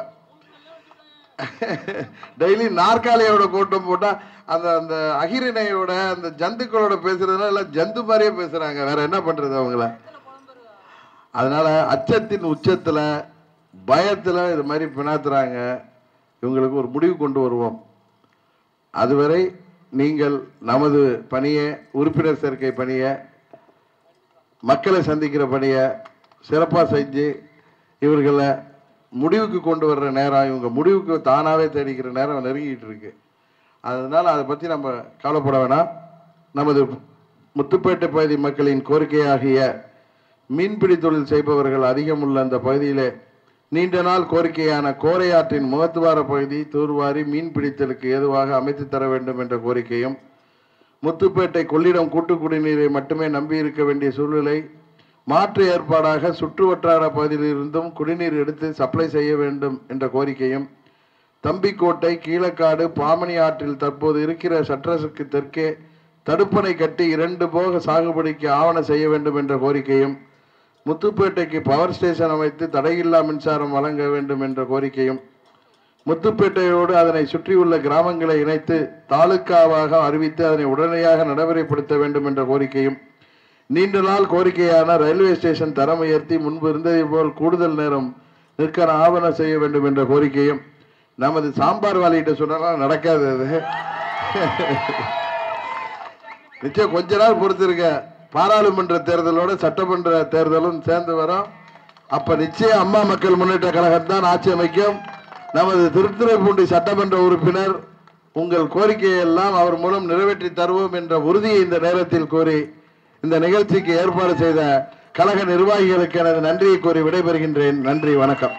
டெய்லி நாற்காலியோட கூட்டம் போட்டா அந்த அந்த அகிரிணையோட அந்த ஜந்துக்களோட பேசுறதுனால எல்லாம் ஜந்து மாதிரியே பேசுறாங்க. வேற என்ன பண்றது அவங்கள? அதனால அச்சத்தின் உச்சத்துல பயத்துல இது மாதிரி பினாத்துறாங்க. இவங்களுக்கு ஒரு முடிவு கொண்டு வருவோம். அதுவரை நீங்கள் நமது பணியை, உறுப்பினர் சேர்க்கை பணியை, மக்களை சந்திக்கிற பணியை சிறப்பாக செஞ்சு இவர்களை முடிவுக்கு கொண்டு வர்ற நேரம், இவங்க முடிவுக்கு தானாகவே தேடிக்கிற நேரம் நெருங்கிட்டு இருக்கு. அதனால அதை பற்றி நம்ம கவலைப்பட வேணாம். நமது முத்துப்பேட்டை பகுதி மக்களின் கோரிக்கையாகிய மீன்பிடி தொழில் செய்பவர்கள் அதிகம் உள்ள அந்த பகுதியிலே நீண்ட நாள் கோரிக்கையான கோரையாற்றின் முகத்துவார பகுதி தூர்வாரி மீன் பிடித்தலுக்கு ஏதுவாக அமைத்து தர வேண்டும் என்ற கோரிக்கையும், முத்துப்பேட்டை கொள்ளிடம் கூட்டு குடிநீரை மட்டுமே நம்பி இருக்க வேண்டிய சூழ்நிலை மாற்று ஏற்பாடாக சுற்று வட்டார பகுதியில் இருந்தும் குடிநீர் எடுத்து சப்ளை செய்ய வேண்டும் என்ற கோரிக்கையும், தம்பிக்கோட்டை, கீழக்காடு, பாமணி ஆற்றில் தற்போது இருக்கிற சற்றசுக்கு தெற்கே தடுப்பணை கட்டி 2 போக சாகுபடிக்கு ஆவண செய்ய வேண்டும் என்ற கோரிக்கையும், முத்துப்பேட்டைக்கு பவர் ஸ்டேஷன் அமைத்து தடையில்லா மின்சாரம் வழங்க வேண்டும் என்ற கோரிக்கையும், முத்துப்பேட்டையோடு அதனை சுற்றியுள்ள கிராமங்களை இணைத்து தாலுக்காவாக அறிவித்து அதனை உடனடியாக நடைமுறைப்படுத்த வேண்டும் என்ற கோரிக்கையும், நீண்ட நாள் கோரிக்கையான ரயில்வே ஸ்டேஷன் தரம் உயர்த்தி முன்பு இருந்ததை போல் கூடுதல் நேரம் நிற்க ஆவண செய்ய வேண்டும் என்ற கோரிக்கையும், நமது சாம்பார் வாலிகிட்ட சொன்னாலும் நடக்காது. அது நிச்சயம் கொஞ்ச நாள் பொறுத்திருக்க. பாராளுமன்ற தேர்தலோட சட்டமன்ற தேர்தலும் சேர்ந்து வரும். அப்ப நிச்சயம் அம்மா மக்கள் முன்னேற்ற கழகம் தான் ஆட்சி அமைக்கும். நமது திருத்துறைப்பூண்டி சட்டமன்ற உறுப்பினர் உங்கள் கோரிக்கையை எல்லாம் அவர் மூலம் நிறைவேற்றி தருவோம் என்ற உறுதியை இந்த நேரத்தில் கூறி இந்த நிகழ்ச்சிக்கு ஏற்பாடு செய்த கழக நிர்வாகிகளுக்கு எனது நன்றியை கூறி விடைபெறுகின்றேன். நன்றி, வணக்கம்.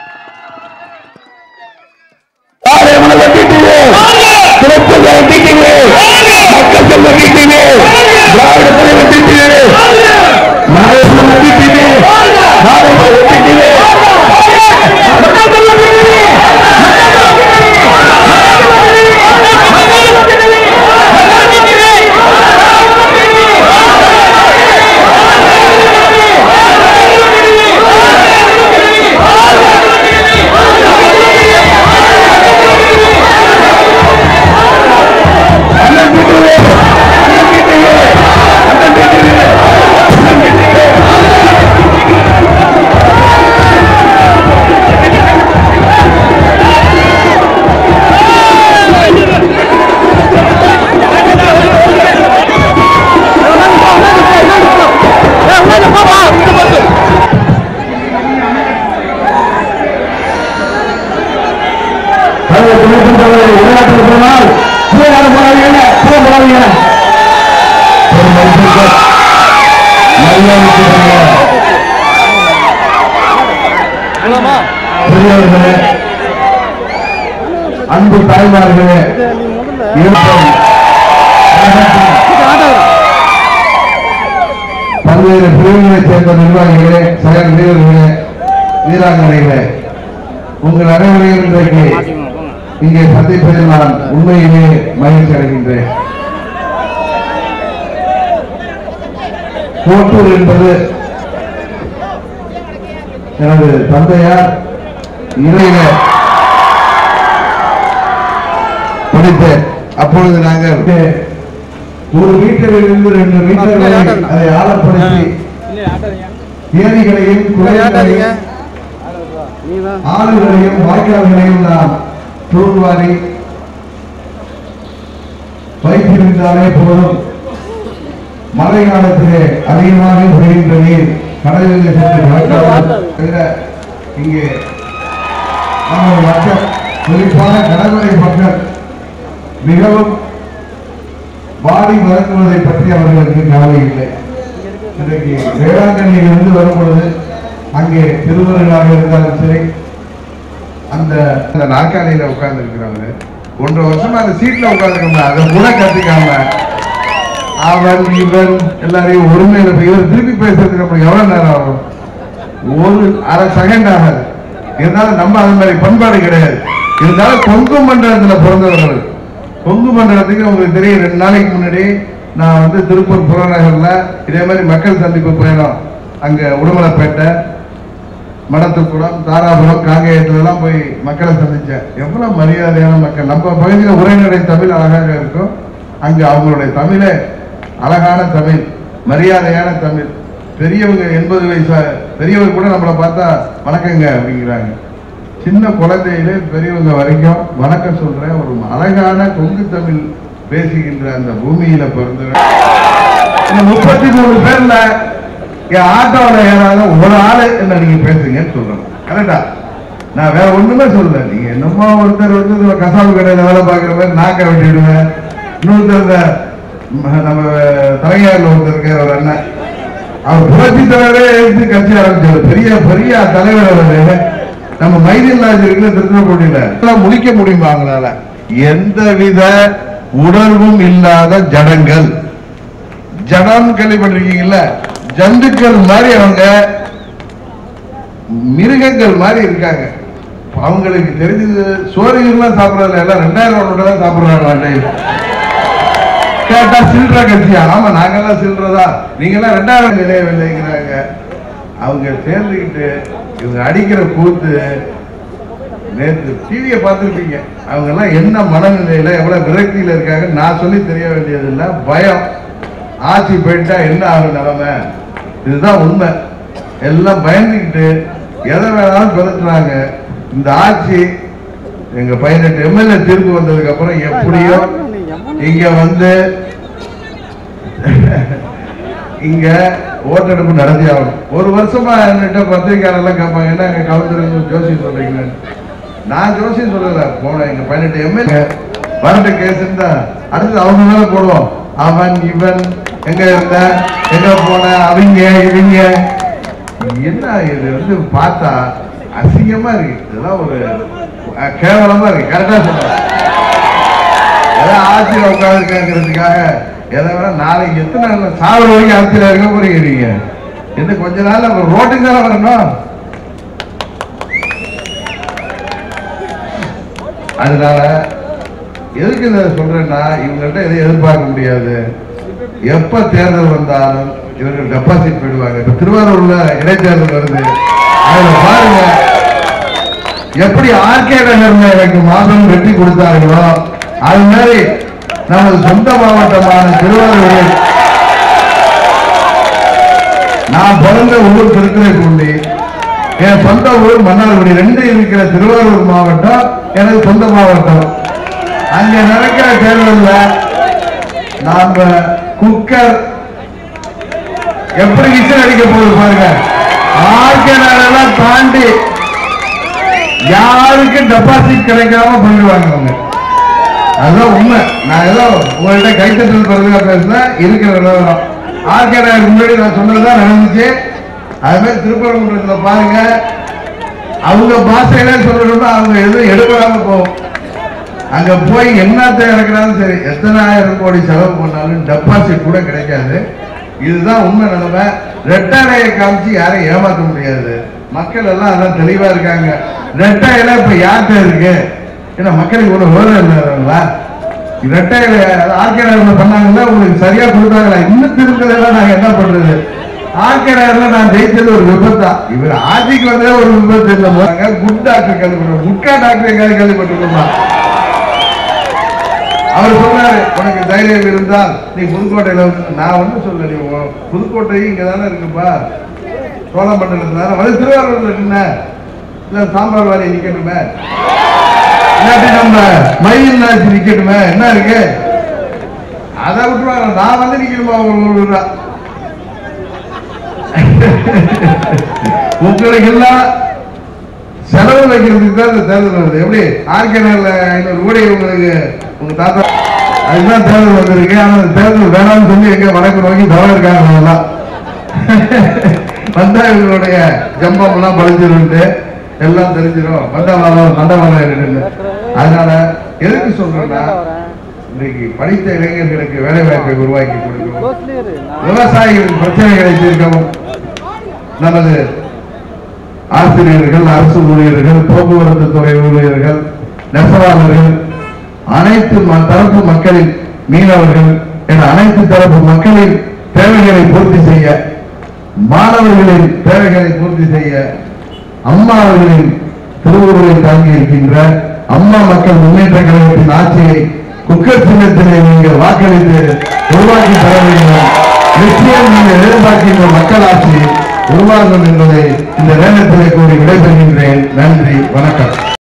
அன்பு தாய்மார்களே, பல்வேறு பிரிவுகளைச் சேர்ந்த நிர்வாகிகளே, சக வீரர்களே, வீராங்கனைகளே, உங்கள் அனைவரையும் இன்றைக்கு இங்கே சந்திப்பதில் நான் உண்மையிலே மகிழ்ச்சி அடைகின்றேன். கோட்டூர் என்பது எனது தந்தையார் இணைய படித்தேன். அப்பொழுது நாங்கள் ஒரு மீட்டரிலிருந்து 2 மீட்டர் வரை அதை ஆழப்படுத்தி ஏரிகளையும் குளங்களையும் ஆறுகளையும் வாய்க்கால்களையும் நாம் தூர்வாரி வைத்திருந்தாலே போதும். மழை காலத்திலே அதிகமாக பெறுகின்ற நீர் கடலில் சென்று கலக்காமல் இங்கே நம்ம மக்கள் குறிப்பான கடற்கரை மக்கள் மிகவும் வாடி வழங்குவதை பற்றி அவர்களுக்கு கவலை இல்லை. இன்றைக்கு வேளாங்கண்ணியிலிருந்து வரும் பொழுது அங்கே திருவருளாக இருந்தாலும் சரி, அந்த நாற்காலியில உட்கார்ந்து இருக்கிறாங்க. 1.5 வருஷமா அந்த சீட்ல உட்கார்ந்துருக்காங்க. அதை கூட கத்துக்காம அவன் இவன் எல்லாரையும் ஒருமையில இவர் திருப்பி பேசுறதுக்கு அப்புறம் எவ்வளவு நேரம் ஆகும்? ஒரு அரை செகண்ட் ஆகாது. இருந்தாலும் நம்ம அது மாதிரி பண்பாடு கிடையாது. இருந்தாலும் கொங்கு மண்டலத்துல பிறந்தவர்கள், கொங்கு மண்டலத்துக்கு உங்களுக்கு தெரியும். 2 நாளைக்கு முன்னாடி நான் வந்து திருப்பூர் புறநகர்ல இதே மாதிரி மக்கள் சந்திப்பு போயிடும். அங்க உடுமலைப்பேட்டை, மடத்துக்குளம், தாராபுரம், காங்கேயத்துல எல்லாம் போய் மக்களை சந்திச்சேன். எவ்வளவு மரியாதையான மக்கள். நம்ம பகுதியில் உரைநடை தமிழ் அழகாக இருக்கும். அங்க அவங்களுடைய தமிழே அழகான தமிழ், மரியாதையான தமிழ். பெரியவங்க 80 வயசு பெரியவங்க கூட நம்மளை பார்த்தா வணக்கங்க அப்படிங்கிறாங்க. சின்ன குழந்தையிலே பெரியவங்க வரைக்கும் வணக்கம் சொல்ற ஒரு அழகான கொங்கு தமிழ் பேசுகின்ற அந்த பூமியில பிறந்தவன். 33 பேர்ல என் ஆட்டோவில் ஏறாத ஒரு ஆளு என்ன நீங்க பேசுங்கன்னு சொல்றேன். கரெக்டா? நான் வேற ஒண்ணுமே சொல்லல. நீங்க என்னமோ ஒருத்தர் வந்து கசாப்பு கடையில வேலை பார்க்குற மாதிரி நாக்க வெட்டிடுவேன். இன்னொருத்தர் நம்ம தலைஞர்ல ஒருத்தர் இருக்கார், ஒரு அண்ணன், அவர் புரட்சி தலைவரே எழுத்து கட்சி ஆரம்பிச்சாரு. பெரிய பெரிய தலைவர் அவரு. நம்ம மைதில் ராஜ் இருக்குல்ல திருநெல்வேலியில முடிக்க முடியுமா அவங்களால? எந்தவித உணர்வும் இல்லாத ஜடங்கள். ஜடம் கேள்விப்பட்டிருக்கீங்கல்ல? ஜந்துக்கள் மாதிரி அவங்க மிருகங்கள் மாதிரி இருக்காங்க. அவங்களுக்கு தெரிஞ்சது சோறுலாம் சாப்பிடறதுல எல்லாம் 2000 நோட்டு தான் சாப்பிடுறாங்க. கேட்டா சில்லற கட்சியா? ஆமா, நாங்கெல்லாம் சில்லறதா, நீங்கெல்லாம் 2000 நிலையவில்லைங்கிறாங்க. அவங்க சேர்ந்துக்கிட்டு இவங்க அடிக்கிற கூத்து. நேற்று டிவியை பார்த்துருப்பீங்க. அவங்க எல்லாம் என்ன மனநிலையில எவ்வளவு விரக்தியில இருக்காங்க நான் சொல்லி தெரிய வேண்டியது இல்லை. பயம். ஆட்சி போயிட்டா என்ன ஆகும் நிலைமை? இதுதான் உண்மை. எல்லாம் பயந்துக்கிட்டு எதை வேணாலும் பெருத்துறாங்க. இந்த ஆட்சி எங்க 18 எம்எல்ஏ தீர்ப்பு வந்ததுக்கு அப்புறம் எப்படியோ இங்க வந்து இங்க ஓட்டெடுப்பு நடத்தி ஆகணும். 1 வருஷமா என்கிட்ட பத்திரிகையாளர்லாம் கேட்பாங்க, என்ன எங்க கவுன்சிலர் ஜோசியம் சொல்றீங்க? நான் ஜோசியம் சொல்லல. போன எங்க 18 எம்எல்ஏ வரட்டு கேஸ் இருந்தா அடுத்து அவங்க மேல போடுவோம். அவன் இவன் எங்க இருந்த, எங்க போன, அவங்க இவங்க. என்ன இது வந்து பார்த்தா அசிங்கமா இருக்கு. இதெல்லாம் ஒரு கேவலமா இருக்கு. கரெக்டா சொல்றேன். ஏதாவது ஆட்சியில் உட்காந்துருக்காங்கிறதுக்காக எதை வேணா நாளைக்கு எத்தனை நாள் சாவர வரைக்கும் ஆட்சியில் இருக்க போறீங்க நீங்க? இன்னும் கொஞ்ச நாள் ரோட்டுக்கு தானே வரணும். அதனால எதுக்கு இதை சொல்றேன்னா, இவங்கள்ட்ட எதையும் எதிர்பார்க்க முடியாது. எப்ப தேர்தல் வந்தாலும் இவர்கள் டெபாசிட் போயிடுவாங்க. இப்ப திருவாரூர்ல இடைத்தேர்தல் வருது. அதுல பாருங்க எப்படி ஆர்கே நகர்ல எனக்கு மாதம் வெற்றி கொடுத்தார்களோ அது மாதிரி நமது சொந்த மாவட்டமான திருவாரூரில் நான் பிறந்த ஊர் திருத்துறைப்பூண்டி, என் சொந்த ஊர் மன்னார்குடி. 2 இருக்கிற திருவாரூர் மாவட்டம் எனக்கு சொந்த மாவட்டம். அங்க நடக்கிற தேர்தலில் நாம குக்கர் எப்படி விசில் அடிக்க போகுது பாருங்க. ஆர்கே நகரெல்லாம் தாண்டி யாருக்கு டெபாசிட் கிடைக்காம பண்ணிடுவாங்க அவங்க. அதுதான் உண்மை. நான் ஏதோ உங்கள்கிட்ட கைத்தட்டல் பிறகு பேசினா இருக்கிற நிலவரம். ஆர்கே நகர் முன்னாடி நான் சொன்னதுதான் நடந்துச்சு. அது மாதிரி திருப்பரங்குன்றத்தில் பாருங்க, அவங்க பாஷையிலே சொல்லணும்னா அவங்க எதுவும் எடுக்காம போகும். அங்க போய் என்னத்தை இறக்குறாலும் சரி, எத்தனை ஆயிரம் கோடி செலவு பண்ணாலும் டெபாசிட் கூட கிடைக்காது. இதுதான் உண்மை நிலைமை. ரெட்டாலையை காமிச்சு யாரையும் ஏமாற்ற முடியாது. மக்கள் எல்லாம் அதான் தெளிவா இருக்காங்க. ரெட்டாயில இப்ப யார்கிட்ட இருக்கு? ஏன்னா மக்களுக்கு ஒண்ணு விவரம் இல்லைங்களா? ரெட்டாயில ஆர்கே நகர்ல பண்ணாங்கன்னா உங்களுக்கு சரியா கொடுத்தாங்களா? இன்னும் திருப்பதெல்லாம் நாங்க என்ன பண்றது? ஆர்கே நகர்ல நான் ஜெயிச்சது ஒரு விபத்தா? இவர் ஆட்சிக்கு வந்தே ஒரு விபத்து இல்லை. குட் டாக்டர் கேள்விப்பட்டிருக்கோம், குட்கா டாக்டர் எங்காவது கேள்விப்பட்டிருக்கோமா? அவர் அவர் சொன்னாரு, உனக்கு தைரியம் இருந்தால் நீ புதுக்கோட்டையில நான் வந்து சொல்ல, நீ புதுக்கோட்டை இங்க தானே இருக்குப்பா, சோழமண்டலத்துல வந்து திருவாரூர்ல நின்ன இல்ல சாம்பார் வாரி நிக்கணுமே, இல்லாட்டி நம்ம மயில் நாச்சு நிக்கணுமே, என்ன இருக்கு அதை விட்டுருவாங்க. நான் வந்து நிக்கணுமா உங்களுக்கு உங்களுக்கு எல்லாம் செலவு வைக்கிறதுக்கு தான் இந்த தேர்தல் வருது. எப்படி ஆர்கேனல்ல 500 கோடி உங்களுக்கு உங்க தாத்தா அதுதான் தேர்தல் வந்திருக்கு. ஆனா அந்த தேர்தல் வேணாம்னு சொல்லி எங்க வடக்கு நோக்கி தவறு இருக்காங்க. வந்தா இவங்களுடைய ஜம்பம் எல்லாம் பழிஞ்சிருந்து எல்லாம் தெரிஞ்சிடும். வண்டவாளம் மண்டவாளம். அதனால எதுக்கு சொல்றேன்னா, இன்னைக்கு படித்த இளைஞர்களுக்கு வேலை வாய்ப்பை உருவாக்கி கொடுக்கவும், விவசாயிகளின் பிரச்சனைகளை தீர்க்கவும் நமது ஆசிரியர்கள், அரசு ஊழியர்கள், போக்குவரத்து துறை ஊழியர்கள், நெசவாளர்கள், அனைத்து தரப்பு மக்களின், மீனவர்கள் என அனைத்து தரப்பு மக்களின் தேவைகளை பூர்த்தி செய்ய, மாணவர்களின் தேவைகளை பூர்த்தி செய்ய, அம்மா அவர்களின் திருவுருவை தாங்கி இருக்கின்ற அம்மா மக்கள் முன்னேற்ற கழகத்தின் ஆட்சியை குக்கர் சின்னத்திலே நீங்கள் வாக்களித்து உருவாக்கி தர வேண்டும். நிச்சயம் நீங்கள் எதிர்பார்க்கின்ற மக்கள் ஆட்சி உருவாகும் என்பதை இந்த நேரத்திலே கூறி விடைபெறுகின்றேன். நன்றி, வணக்கம்.